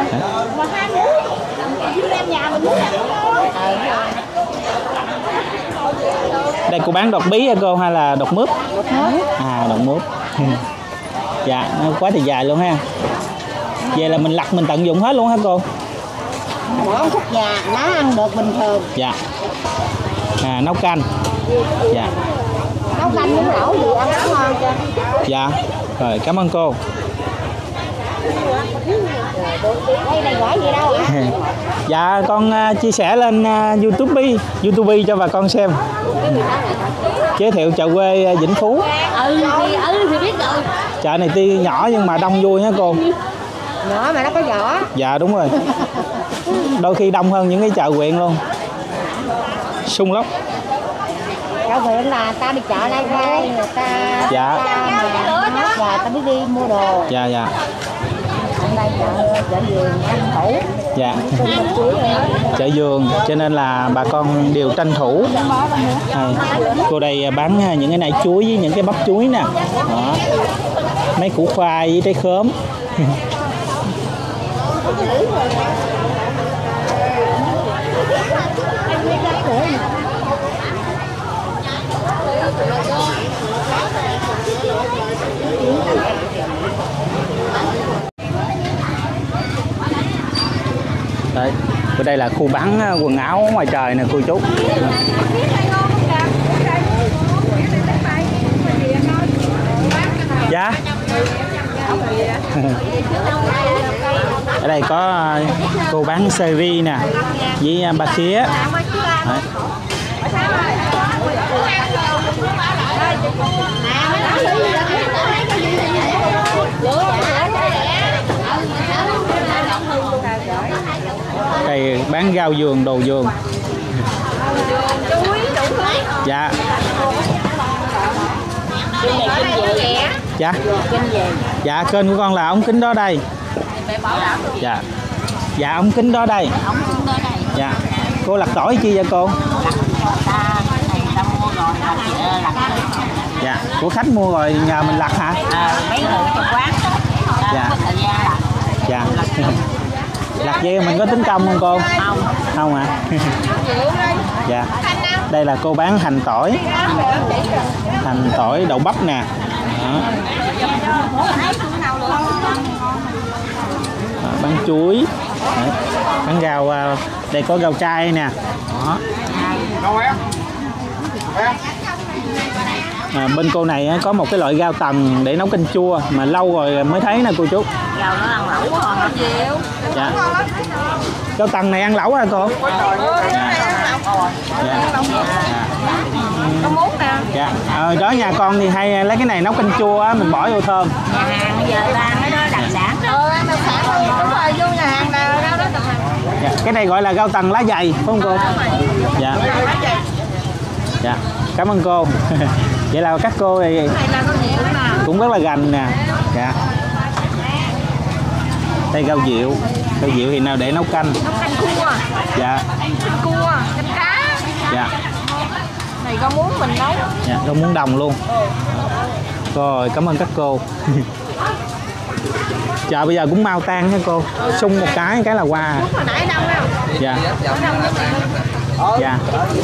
Đây cô bán đọt bí hả cô hay là đọt mướp? À, đọt mướp. Dạ, nó quá thì dài luôn ha. Vậy là mình lặt mình tận dụng hết luôn hả cô?
Món thuốc nhà nó ăn được bình thường.
Dạ. À, nấu canh. Dạ.
Nấu canh nấu lẩu gì ăn nó ngon cho.
Dạ. Rồi, cảm ơn cô.
Đây này gọi gì đâu ạ?
Dạ con chia sẻ lên YouTube cho bà con xem. Giới thiệu chợ quê Vĩnh Phú.
Thì biết rồi.
Chợ này tuy nhỏ nhưng mà đông vui hả cô?
Nhỏ mà nó có vỏ.
Dạ đúng rồi. Đôi khi đông hơn những cái chợ huyện luôn. Sung lắm.
Chợ huyện là ta đi chợ Lai Rai, người ta
Dạ.
và ta mới đi mua đồ.
Dạ dạ.
Ở đây chợ vườn tranh thủ.
Dạ. Chợ vườn cho nên là bà con đều tranh thủ. Cô đây bán những cái nải chuối với những cái bắp chuối nè. Đó. Mấy củ khoai với trái khóm. Đấy, ở đây là khu bán quần áo ngoài trời nè cô chú. Dạ. Ở đây có cô bán seri nè với ba khía. Đấy. Đây bán rau vườn, đồ vườn. Dạ. Dạ. Dạ kênh của con là ống kính đó đây. Dạ. Dạ ống kính đó đây. Dạ. Cô lặt tỏi chi vậy cô? Dạ. Của khách mua rồi nhờ mình lặt hả?
Mấy người trong quán.
Dạ. Dạ. Lặt vậy mình có tính công không cô?
Không.
Không hả? Dạ. Đây là cô bán hành tỏi. Hành tỏi đậu bắp nè. Đó. Đó, bán chuối. Đấy. Bán rau, đây có rau trai nè. Đó. Bên cô này có một cái loại rau tầng để nấu canh chua mà lâu rồi mới thấy nè cô chú.
Rau nó ăn lẩu ngon nhiều.
Dạ. Rau tầng này ăn lẩu hả cô? Dạ. Dạ.
Có muốn nè.
Dạ. Đó nhà con thì hay lấy cái này nấu canh chua á, mình bỏ vô thơm.
Nhà hàng bây giờ ta mấy đó đặc sản đó.
Đặc sản đúng rồi, vô nhà hàng nào rau đó.
Dạ. Cái này gọi là rau tầng lá dày phải không cô? Dạ. Dạ. Cảm ơn cô. Vậy là các cô thì cũng rất là gành nè. Dạ. Đây rau diệu. Rau diệu thì nào để nấu canh.
Nấu canh cua.
Dạ.
Canh cua, canh cá.
Dạ.
Này con muốn mình nấu.
Dạ, rau muống đồng luôn. Rồi, cảm ơn các cô. Chợ bây giờ cũng mau tan hả cô? Xung một cái là qua.
Hồi nãy đông đâu.
Dạ. Dạ.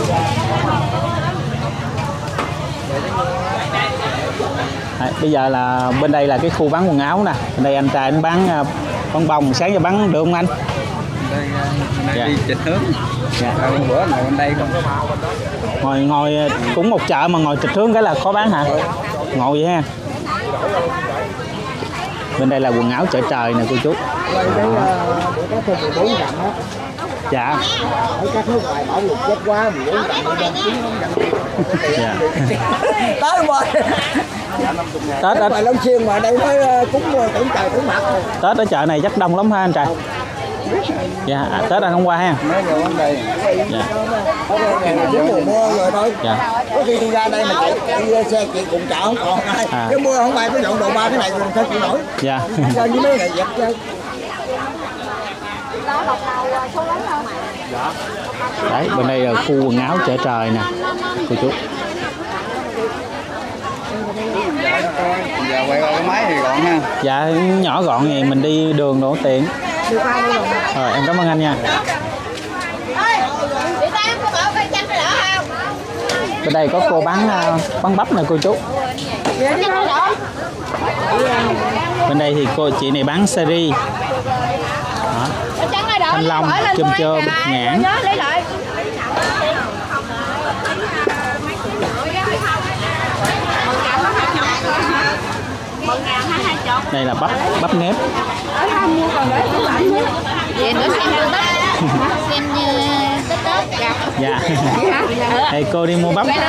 Đấy, bây giờ là bên đây là cái khu bán quần áo nè. Bên đây anh trai anh bán bong bông, sáng giờ bán được không anh?
Đây đi chịch hướng.
Dạ.
Bữa ngồi bên đây con.
Ngồi cũng một chợ mà ngồi trịch hướng cái là khó bán hả? Ngồi vậy ha. Bên đây là quần áo chợ trời nè cô chú.
Có thêm 14 dặm á.
Dạ.
Ở các nước ngoài bảo lục chết quá 14 dặm ở bên tiếng không dặm.
Dạ.
Tới rồi.
Tết ở
Ngoài Long Xuyên mà đây mới cúng tưởng trời tưởng mặt rồi.
Tết ở chợ này chắc đông lắm ha anh trai. Dạ, Tết anh hôm qua ha.
Mới vô bên đây.
Dạ.
Đến mùa mưa rồi thôi.
Dạ.
Có khi đi ra đây mà chạy xe chị cùng chợ không còn ai. Cái mưa không ai có dọn đồ ba cái này rồi sao chịu nổi.
Dạ.
Sao như mấy ngày dẹp chơi.
Đấy, bên đây là khu quần áo chợ trời nè cô chú.
Giờ quay qua cái máy thì gọn ha.
Dạ, nhỏ gọn vậy mình đi đường đổ tiện. Rồi, em cảm ơn anh nha. Bên đây có cô bán bắp nè cô chú. Bên đây thì chị này bán seri. Đó. Thanh long, chôm chôm, nhãn. Đây là bắp nếp.
mua còn đấy cũng lạnh nữa.
Về nữa xem như bắp, xem như Tết.
Dạ. Thầy cô đi mua bắp.
Bắt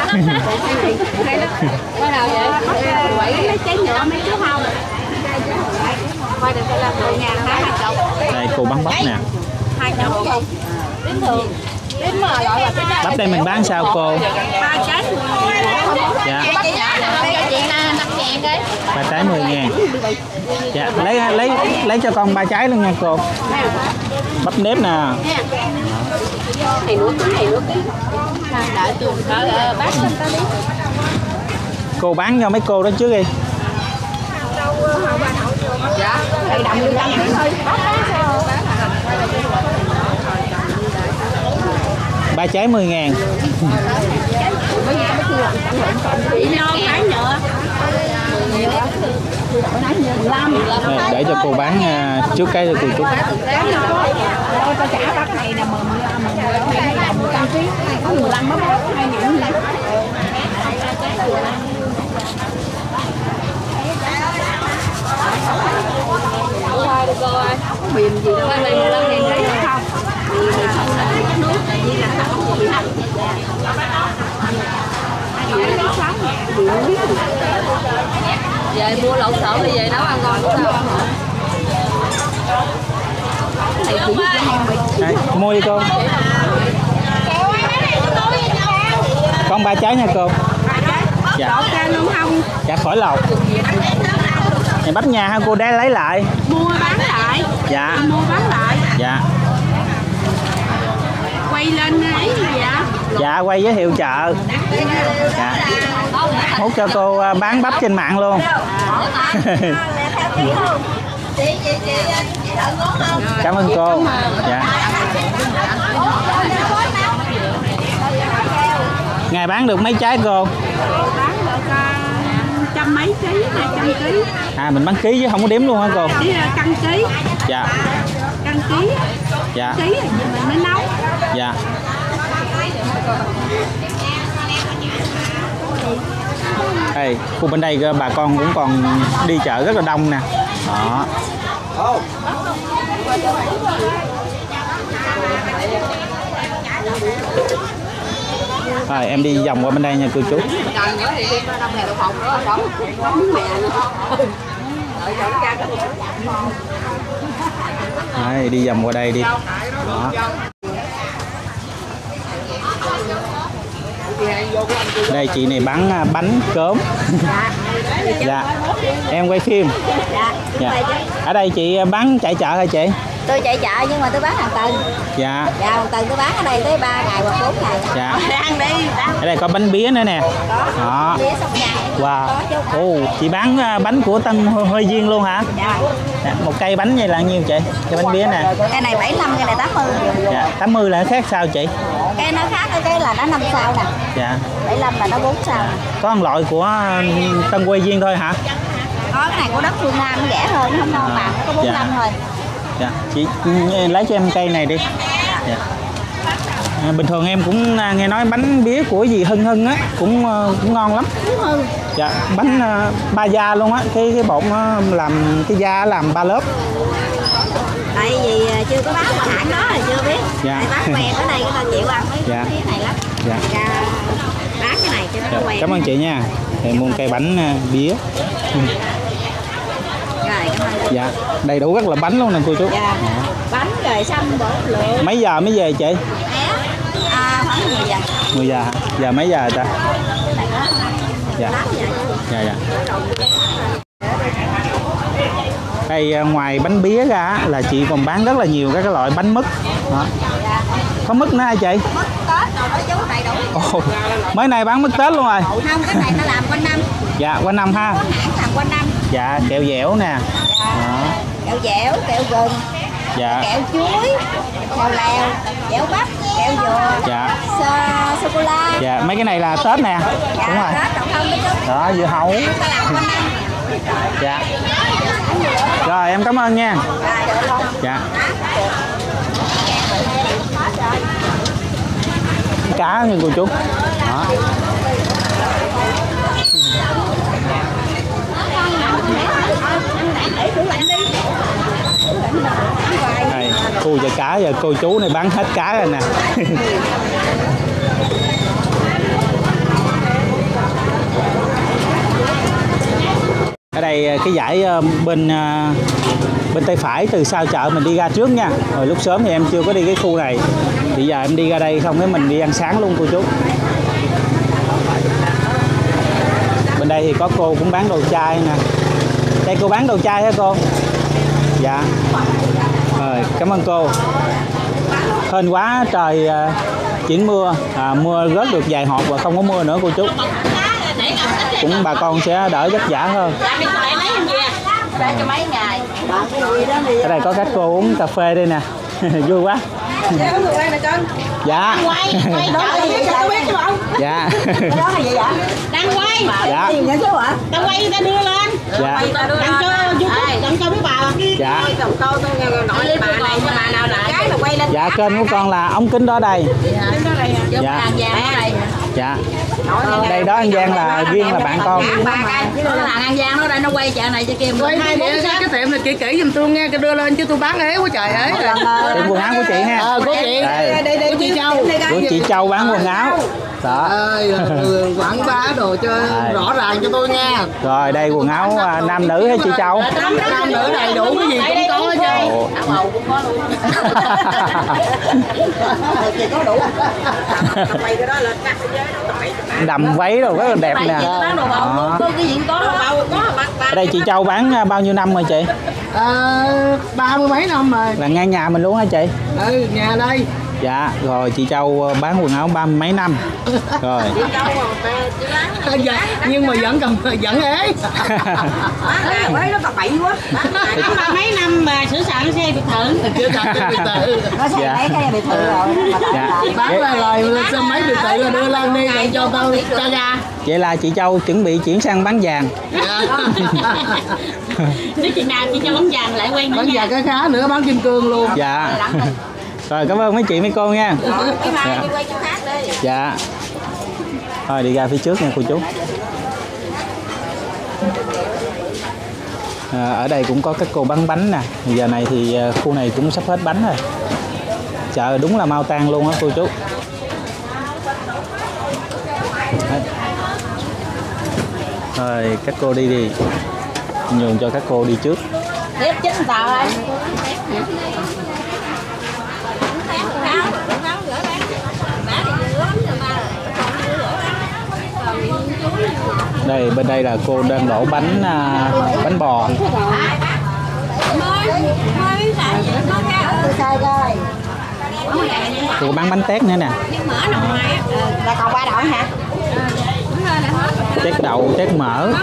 đầu vậy? Quậy lấy trái nhựa mấy chú không? Quay được là 10.000 hai chục.
Đây cô bán bắp nè.
2 chục không? Tính thường. Tính mà gọi là cái
Bắp đây mình bán sao cô?
3 trái.
Dạ.
Bắp nhỏ là đây chị 5.000 cái.
3 trái 10.000. Dạ, lấy cho con 3 trái luôn nha cô. Bắp nếp nè.
Này nước tí. Đợi tôi bác xin ta đi.
Cô bán cho mấy cô đó trước đi.
Dạ, thầy đậm đi đăng thôi.
3 trái 10.000.
Chị non trái nhựa.
Để cho cô bán trước cái cho cô chú.
Tôi trả bác này là 15 kg, có 15 bắp 2 nhẫn này. Thôi được rồi. Mềm gì đâu. Đây 15.000 đấy không? Về mua lẩu xộn đi về nấu ăn ngon đúng không?
Đây, mua đi cô. Con 3 trái nha cô. Dạ.
Luôn không?
Dạ khỏi lọc. Này bắp nhà ha cô đã lấy lại.
Mua bán lại.
Dạ.
Mua bán lại.
Dạ.
Quay lên ấy gì vậy?
Dạ quay giới thiệu chợ. Dạ. Hút cho cô bán bắp trên mạng luôn. Cảm ơn cô. Dạ. Ngày bán được mấy trái cô?
Bán được trăm mấy ký, 200 ký.
À mình bán ký chứ không có đếm luôn hả cô?
Đi cân ký.
Dạ.
Cân ký.
Dạ.
Ký thì mình mới nấu.
Dạ. Đây, khu bên đây bà con cũng còn đi chợ rất là đông nè. Đó. Rồi em đi vòng qua bên đây nha cô chú. Đây, đi vòng qua đây đi. Đó. Đây chị này bán bánh cốm. Dạ. Em quay phim. Dạ. Ở đây chị bán chạy chợ hả chị?
Tôi chạy chợ nhưng mà tôi bán hàng tuần.
Dạ.
Dạ, một tuần tôi bán ở đây tới 3 ngày hoặc 4 ngày.
Dạ.
Ăn đi.
Ở đây có bánh bía nữa nè. Đó.
Bía sông dài.
Wow. Ồ, chị bán bánh của Tân Huê Duyên luôn hả?
Dạ.
Dạ. Một cây bánh này là nhiêu chị? Cái bánh bía nè.
Cái này 75, cái này 80.
Dạ. 80 là khác sao chị?
Cái nó khác cái là nó 5 sao nè.
Dạ.
75 là nó 4 sao.
Có một loại của Tân Huê Duyên thôi hả?
Có cái này của đất Phương Nam nó rẻ hơn, nó không ngon bằng, nó có 45
Dạ.
thôi.
Dạ. Chị lấy cho em cây này đi. Dạ. Bình thường em cũng nghe nói bánh bía của gì Hưng á cũng ngon lắm. Dạ, bánh 3 gia luôn á, cái bột nó làm cái da làm 3 lớp.
Tại vì chưa có bán ở hãng đó là chưa biết.
Dạ.
Tại bán quen ở đây người ta chịu ăn mấy
Dạ.
cái này lắm.
Dạ.
Dạ. Bán cái này cho nó
Dạ.
quen.
Cảm ơn chị nha. Thì mua cây bánh bía.
Rồi, cảm ơn.
Dạ, đầy đủ các loại bánh luôn nè cô chú.
Dạ. Bánh rồi xong bột lượng.
Mấy giờ mới về chị?
Bé. Khoảng 10 giờ.
10 giờ hả? Giờ mấy giờ rồi ta? Dạ. Dạ dạ. Đây ngoài bánh bía ra á, là chị còn bán rất là nhiều các cái loại bánh mứt. Đó. Có mứt nữa hả chị?
Mứt Tết rồi đó chú đầy đủ.
Ồ, mới này bán mứt Tết luôn rồi.
Không, cái này nó làm quanh năm.
Dạ, quanh năm ha.
Có hãng làm quanh năm.
Dạ, kẹo dẻo nè. Đó.
Kẹo dẻo, kẹo gừng,
Dạ.
kẹo chuối, kẹo lèo, kẹo bắp, kẹo dừa,
Dạ.
sô cô la.
Dạ, mấy cái này là Tết nè. Đúng rồi.
Tết đậu thông đó chú.
Đó, dưa hấu.
Ta làm quanh năm.
Dạ. Rồi, em cảm ơn nha.
Rồi, được luôn.
Dạ. Cá nha cô chú. Đó.
Để tủ lạnh đi.
Khu chợ cá giờ cô chú này bán hết cá rồi nè. Ở đây cái dãy bên tay phải từ sau chợ mình đi ra trước nha. Hồi lúc sớm thì em chưa có đi cái khu này. Bây giờ em đi ra đây xong cái mình đi ăn sáng luôn cô chú. Bên đây thì có cô cũng bán đồ chai nè. Đây cô bán đồ chai hả cô? Dạ. Rồi, cảm ơn cô. Hên quá trời chuyển mưa, mưa rớt được vài hột và không có mưa nữa cô chú. Cũng bà con sẽ đỡ vất vả hơn. Ở đây có các cô uống cà phê đây nè. Vui quá. Dạ. Dạ.
Đang quay.
Dạ.
Đang quay ta đưa lên.
Dạ.
Đặng cho biết bà.
Dạ.
Nội bà này cho bà nào lại cái là quay lên.
Dạ, kênh của con là ống kính đó đây. Dạ. Dạ. Đây đó An Giang là riêng là bạn con.
Nó là An Giang nó đây nó quay chợ này cho kia.
Quay cái tiệm này chị kỹ giùm tôi nghe, cái đưa lên chứ tôi bán ế quá trời ế.
Tiệm quần áo của chị ha.
Của chị. Của chị Châu.
Của chị Châu bán quần áo. Đó.
Quảng bá đồ cho rõ ràng cho tôi nha.
Rồi đây quần áo nam nữ hay chị Châu?
Nam nữ đầy đủ cái gì cũng có hết trơn.
Áo màu cũng có luôn. Chị có đủ. Mày cái đó lên cắt cái giới
Đầm váy rồi rất là đẹp nè. Ở đây chị Châu bán bao nhiêu năm rồi chị?
30 mấy năm rồi.
Là ngang nhà mình luôn hả chị?
Ừ, nhà đây.
Dạ, rồi chị Châu bán quần áo 30 mấy năm. Rồi.
Nhưng mà vẫn ế.
Nó tập bậy quá. Bán mấy năm mà sửa soạn xe biệt thự.
Sửa soạn xe biệt thự.
Nó xe mấy cái biệt thự rồi.
Dạ.
Bán rồi xe máy biệt thự đưa lên đi rồi cho tôi ra ra.
Vậy là chị Châu chuẩn bị chuyển sang bán vàng.
Nếu chị nào chị cho bán vàng lại quen
bán vàng cái khá nữa, bán kim cương luôn.
Dạ. Rồi cảm ơn mấy chị mấy cô nha.
Cái mai đi quay chỗ khác đi.
Dạ. Thôi đi ra phía trước nha cô chú. Ở đây cũng có các cô bán bánh nè. Giờ này thì khu này cũng sắp hết bánh rồi. Chợ đúng là mau tan luôn á cô chú. Đấy. Rồi các cô đi. Nhường cho các cô đi trước.
Tiếp chính tàu ơi.
Đây bên đây là cô đang đổ bánh bò. Cô bán bánh tét nữa nè.
Là còn 3 đậu hả?
Tét đậu, tét mỡ.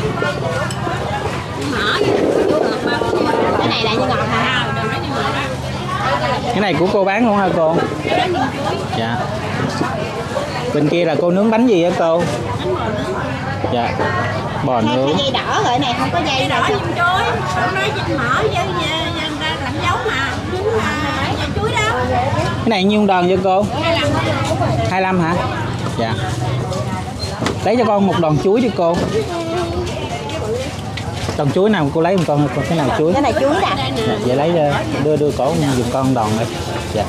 Cái này là như ngọt hả?
Cái này của cô bán luôn hả cô? Dạ. Bên kia là cô nướng bánh gì hả cô? Dạ. Bò nướng.
Cái dây đỏ rồi này không có dây đỏ nhưng chuối. Không nói dây mỡ với làm dấu mà. Chuối đâu.
Cái này nhiêu đòn vậy cô? 25 hả? Dạ. Lấy cho con một đòn chuối đi cô. Đòn chuối nào cô lấy một con, cái nào chuối?
Cái này chuối nè.
Dạ, vậy lấy đưa cổ giùm con đòn đi. Dạ.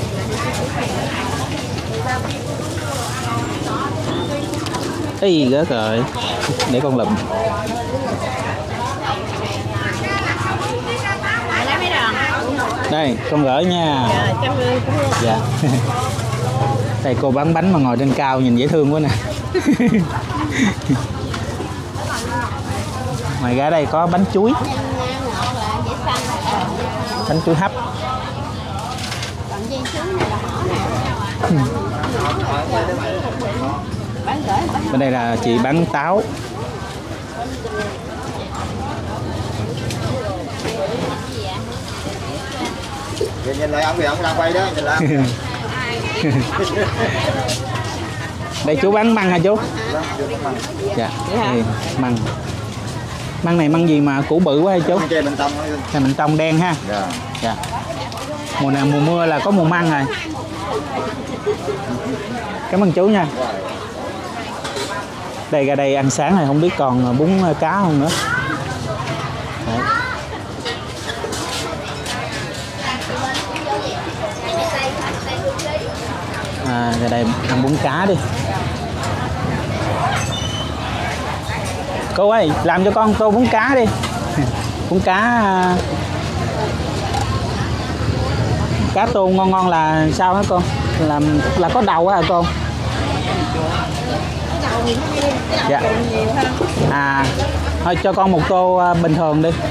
Ý rớt rồi. Để con lụm. Đây, con gửi nha. Dạ. Đây cô bán bánh mà ngồi trên cao nhìn dễ thương quá nè. Ngoài ra đây có bánh chuối. Bánh chuối hấp. Bên đây là chị bán táo.
Nhìn lại ông thì ông đang quay đó, nhìn lại.
Đây chú bán măng hả chú? Dạ. Măng. Măng này măng gì mà củ bự quá hả chú?
Chè Bình Tông.
Chè Bình Tông đen ha.
Dạ.
Dạ. Mùa nào mùa mưa là có mùa măng rồi. Cảm ơn chú nha. Đây ra đây ăn sáng này không biết còn bún cá không nữa. Đấy. Ra đây ăn bún cá đi. Cô ơi, làm cho con tô bún cá đi. Bún cá cá tô ngon ngon là sao hả cô? Là có đầu hả cô? Dạ. Thôi cho con một tô bình thường đi.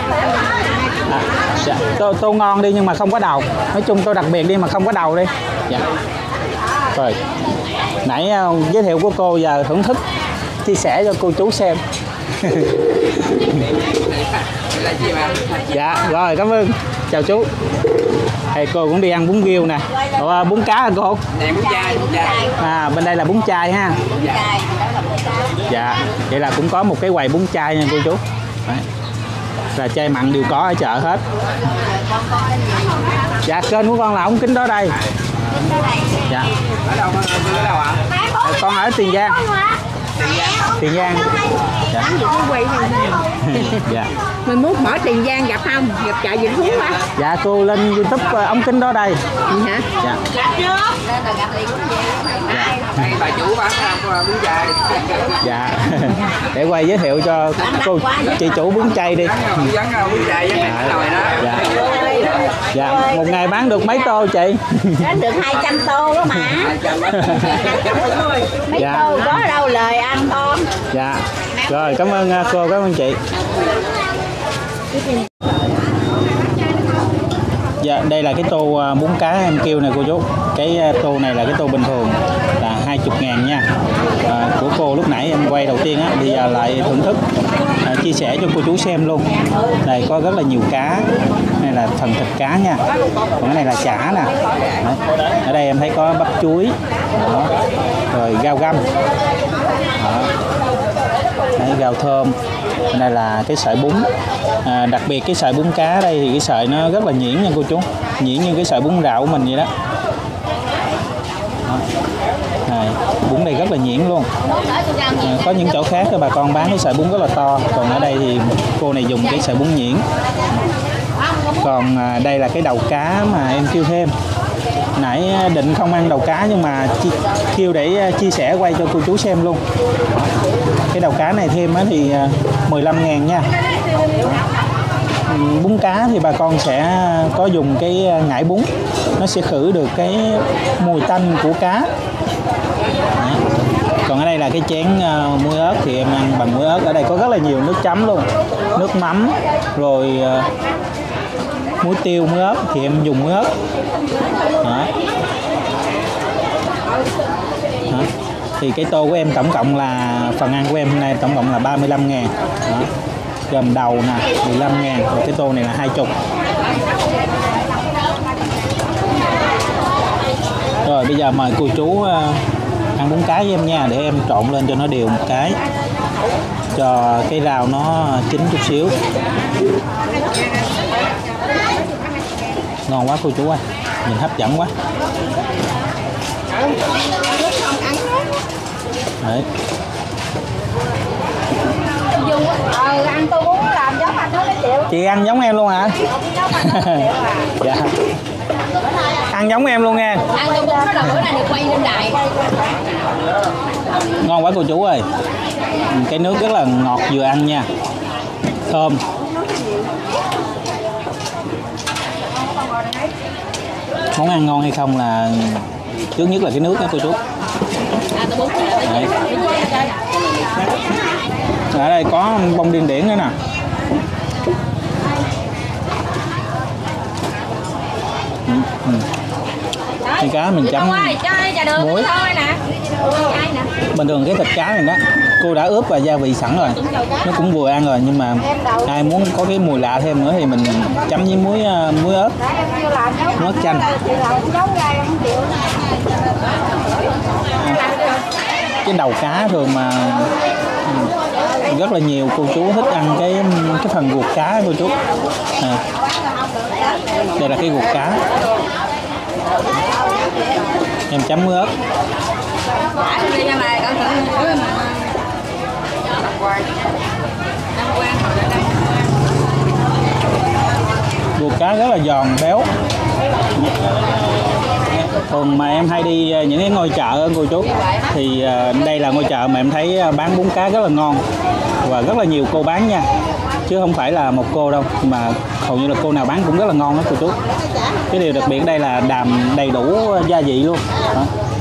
Dạ. Tô ngon đi nhưng mà không có đầu. Nói chung tô đặc biệt đi mà không có đầu đi. Dạ. Rồi. Nãy giới thiệu của cô giờ thưởng thức chia sẻ cho cô chú xem. Dạ rồi, cảm ơn. Chào chú. Thầy cô cũng đi ăn bún riêu nè. Ủa, bún cá hả cô?
Bún chai.
Bên đây là bún chai ha. Dạ, vậy là cũng có một cái quầy bún chai nha cô chú. Đấy. Là chay mặn đều có ở chợ hết. Dạ, kênh của con là ống kính đó đây. Dạ.
Ở đâu ạ?
Con ở Tiền Giang. Tiền Giang. Dạ. Dạ.
Mình muốn mở Tiền Giang gặp không? Gặp chợ Vĩnh Phú hả?
Dạ, cô lên YouTube ống kính đó đây.
Hả?
Dạ.
Đây bà chủ bán bún chai.
Dạ. Để quay giới thiệu cho cô chị chủ bún chay đi.
Bún chai với nồi đó.
Dạ. Dạ, một ngày bán được mấy tô chị?
Bán được 200 tô đó mà. Mấy
Dạ.
tô có đâu lời ăn con.
Dạ. Rồi, cảm ơn cô, cảm ơn chị. Dạ, đây là cái tô bún cá em kêu nè cô chú. Cái tô này là cái tô bình thường là 20.000 nha. Của cô lúc nãy em quay đầu tiên á, bây giờ lại thưởng thức chia sẻ cho cô chú xem luôn. Đây có rất là nhiều cá. Đây là phần thịt cá nha. Còn cái này là chả nè. Đấy. Ở đây em thấy có bắp chuối. Đó. Rồi rau găm. Đó. Đấy, rau thơm. Đây là cái sợi bún. Đặc biệt cái sợi bún cá đây thì cái sợi nó rất là nhuyễn nha cô chú, nhuyễn như cái sợi bún rạo của mình vậy đó. Này, bún đây rất là nhuyễn luôn. Có những chỗ khác bà con bán cái sợi bún rất là to, còn ở đây thì cô này dùng cái sợi bún nhuyễn. Còn đây là cái đầu cá mà em kêu thêm. Nãy định không ăn đầu cá nhưng mà kêu để chia sẻ quay cho cô chú xem luôn. Cái đầu cá này thêm thì 15.000 nha. Bún cá thì bà con sẽ có dùng cái ngải bún, nó sẽ khử được cái mùi tanh của cá. Đấy. Còn ở đây là cái chén muối ớt thì em ăn bằng muối ớt. Ở đây có rất là nhiều nước chấm luôn, nước mắm, rồi muối tiêu, muối ớt thì em dùng muối ớt. Đó. Đó. Thì cái tô của em tổng cộng là phần ăn của em hôm nay tổng cộng là 35.000. Đó. Gồm đầu nè 15.000, rồi cái tô này là 20. Rồi bây giờ mời cô chú ăn bún cá với em nha, để em trộn lên cho nó đều một cái, cho cái rau nó chín chút xíu. Ngon quá cô chú ơi, nhìn hấp dẫn quá. Đấy.
Ăn tô bún làm giống anh đó mấy triệu.
Chị ăn giống em luôn hả? Dạ. Ăn giống em luôn nha.
Ăn tô bún đó là bữa nay được quay lên đài.
Ngon quá cô chú ơi. Cái nước rất là ngọt vừa ăn nha. Thơm. Món ăn ngon hay không là trước nhất là cái nước đó cô chú. Đấy. Ở đây có bông điên điển nữa nè. Cái cá mình chấm muối. Bình thường cái thịt cá này đó cô đã ướp và gia vị sẵn rồi, nó cũng vừa ăn rồi, nhưng mà ai muốn có cái mùi lạ thêm nữa thì mình chấm với muối ớt, muối ớt chanh. Cái đầu cá thường mà rất là nhiều cô chú thích ăn cái phần ruột cá cô chú. Đây là cái ruột cá, em chấm muối ớt. Ruột cá rất là giòn béo. Thường mà em hay đi những cái ngôi chợ cô chú, thì đây là ngôi chợ mà em thấy bán bún cá rất là ngon và rất là nhiều cô bán nha, chứ không phải là một cô đâu, mà hầu như là cô nào bán cũng rất là ngon đó cô chú. Cái điều đặc biệt ở đây là đàm đầy đủ gia vị luôn đó.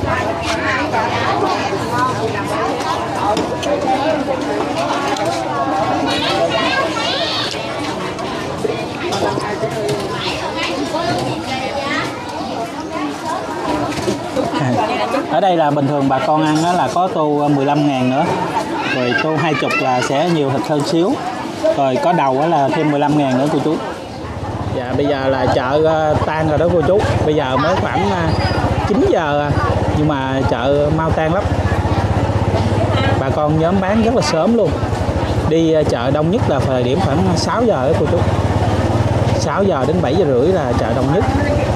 Ở đây là bình thường bà con ăn đó là có tô 15.000 nữa, rồi tô 20 là sẽ nhiều thịt hơn xíu, rồi có đầu đó là thêm 15.000 nữa cô chú. Dạ bây giờ là chợ tan rồi đó cô chú, bây giờ mới khoảng 9 giờ nhưng mà chợ mau tan lắm. Bà con nhóm bán rất là sớm luôn, đi chợ đông nhất là thời điểm khoảng 6 giờ đó cô chú, 6 giờ đến 7 giờ rưỡi là chợ đông nhất.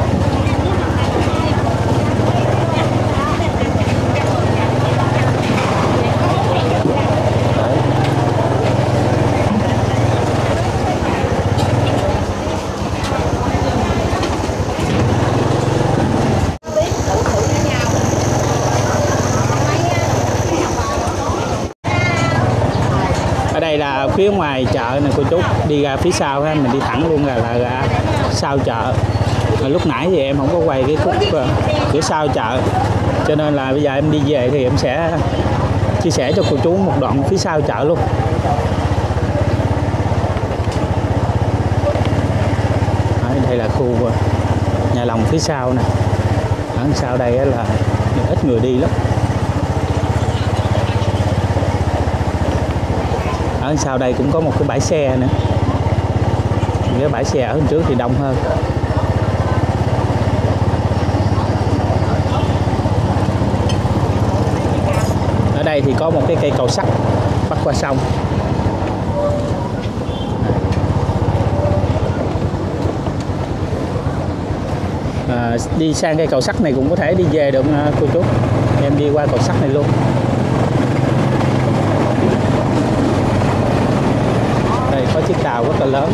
Đây là phía ngoài chợ này cô chú, đi ra phía sau ha, mình đi thẳng luôn là ra sau chợ. Lúc nãy thì em không có quay cái khúc phía sau chợ, cho nên là bây giờ em đi về thì em sẽ chia sẻ cho cô chú một đoạn phía sau chợ luôn. Đây là khu nhà lòng phía sau nè, ở sau đây là ít người đi lắm. Ở sau đây cũng có một cái bãi xe nữa, cái bãi xe ở bên trước thì đông hơn. Ở đây thì có một cái cây cầu sắt bắc qua sông. Đi sang cây cầu sắt này cũng có thể đi về được cô chú, em đi qua cầu sắt này luôn. Đây có chiếc tàu rất là lớn.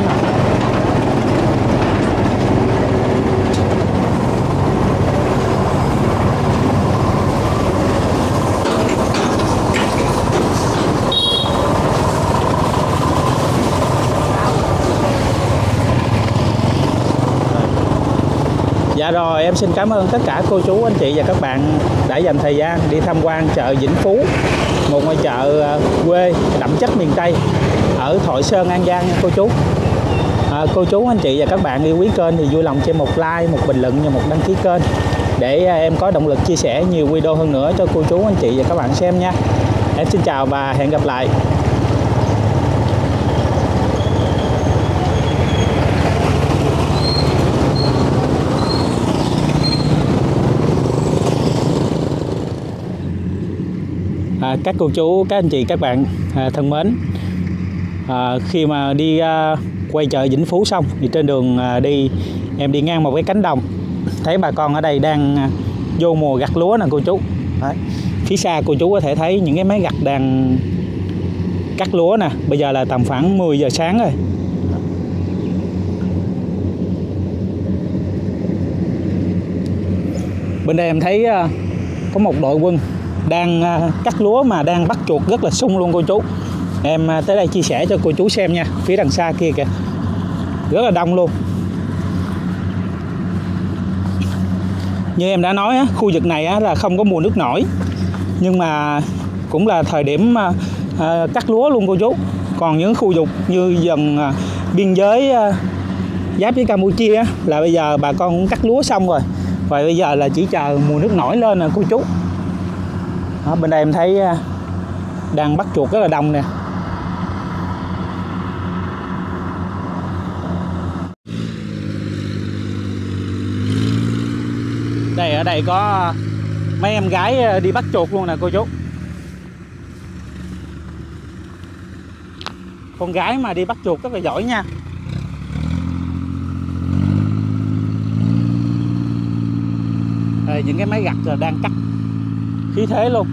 Dạ rồi, em xin cảm ơn tất cả cô chú, anh chị và các bạn đã dành thời gian đi tham quan chợ Vĩnh Phú, một ngôi chợ quê đậm chất miền Tây ở Thoại Sơn, An Giang nha cô chú. Cô chú, anh chị và các bạn yêu quý kênh thì vui lòng cho một like, một bình luận và một đăng ký kênh để em có động lực chia sẻ nhiều video hơn nữa cho cô chú, anh chị và các bạn xem nha. Em xin chào và hẹn gặp lại. Các cô chú, các anh chị, các bạn thân mến, khi mà đi quay chợ Vĩnh Phú xong thì trên đường đi em đi ngang một cái cánh đồng, thấy bà con ở đây đang vô mùa gặt lúa nè cô chú. Đấy. Phía xa cô chú có thể thấy những cái máy gặt đang cắt lúa nè. Bây giờ là tầm khoảng 10 giờ sáng rồi. Bên đây em thấy có một đội quân đang cắt lúa mà đang bắt chuột rất là sung luôn cô chú. Em tới đây chia sẻ cho cô chú xem nha. Phía đằng xa kia kìa, rất là đông luôn. Như em đã nói khu vực này là không có mùa nước nổi, nhưng mà cũng là thời điểm cắt lúa luôn cô chú. Còn những khu vực như dần biên giới giáp với Campuchia là bây giờ bà con cũng cắt lúa xong rồi, và bây giờ là chỉ chờ mùa nước nổi lên nè cô chú. Bên đây em thấy đang bắt chuột rất là đông nè. Ở đây có mấy em gái đi bắt chuột luôn nè cô chú. Con gái mà đi bắt chuột rất là giỏi nha. Đây, những cái máy gặt đang cắt khí thế luôn.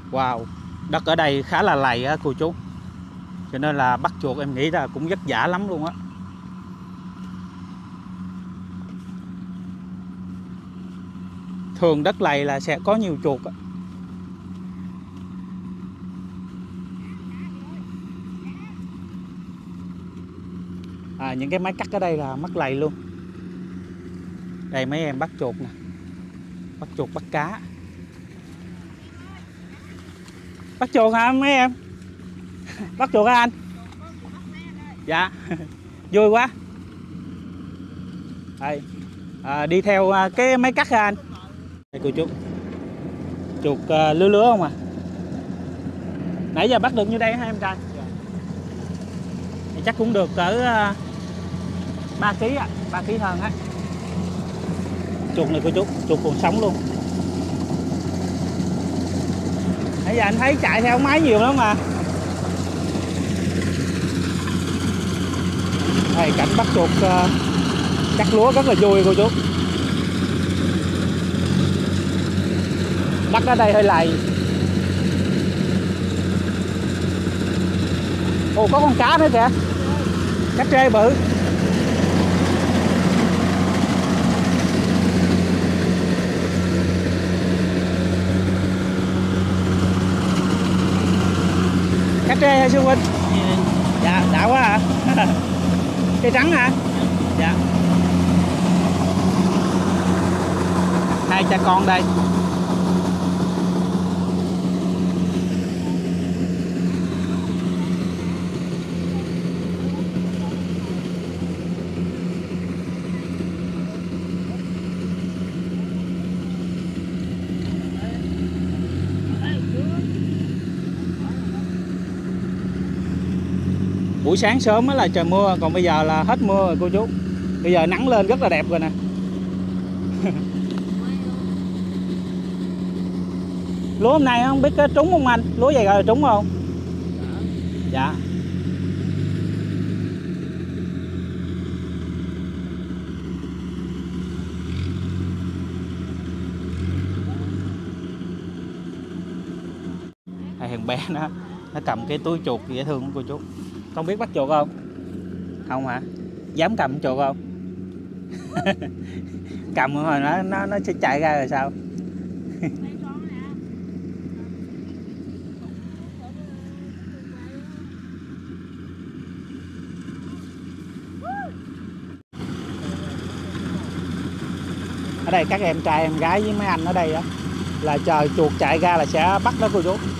Wow, đất ở đây khá là lầy á cô chú, cho nên là bắt chuột em nghĩ là cũng vất vả lắm luôn á. Thường đất lầy là sẽ có nhiều chuột á. Những cái máy cắt ở đây là mắc lầy luôn. Đây mấy em bắt chuột nè, bắt chuột bắt cá. Bắt chuột hả mấy em? Bắt chuột hả anh? Dạ. Vui quá. Đây. Đi theo cái máy cắt hả anh? Đây cô chú. Chuột lứa lứa không à? Nãy giờ bắt được như đây hả em trai? Thì chắc cũng được cỡ 3 kg á, 3 kg hơn á. Chuột này cô chú, chuột còn sống luôn. Nãy giờ anh thấy chạy theo máy nhiều lắm mà. Đây, cảnh bắt chuột cắt lúa rất là vui cô chú. Bắt ở đây hơi lầy. Ồ, có con cá nữa kìa. Cá trê bự. Cá trê hay sư huynh? Dạ, đã quá hả? Cây trắng hả? Dạ. Hai cha con đây. Buổi sáng sớm là trời mưa, còn bây giờ là hết mưa rồi cô chú. Bây giờ nắng lên rất là đẹp rồi nè. Lúa hôm nay không biết có trúng không anh? Lúa vậy rồi trúng không? Dạ. Thằng bé nó cầm cái túi chuột dễ thương của cô chú. Con biết bắt chuột không? Không hả? Dám cầm chuột không? Cầm rồi nó sẽ chạy ra rồi sao? Ở đây các em trai em gái với mấy anh ở đây đó là chờ chuột chạy ra là sẽ bắt đó cô chú.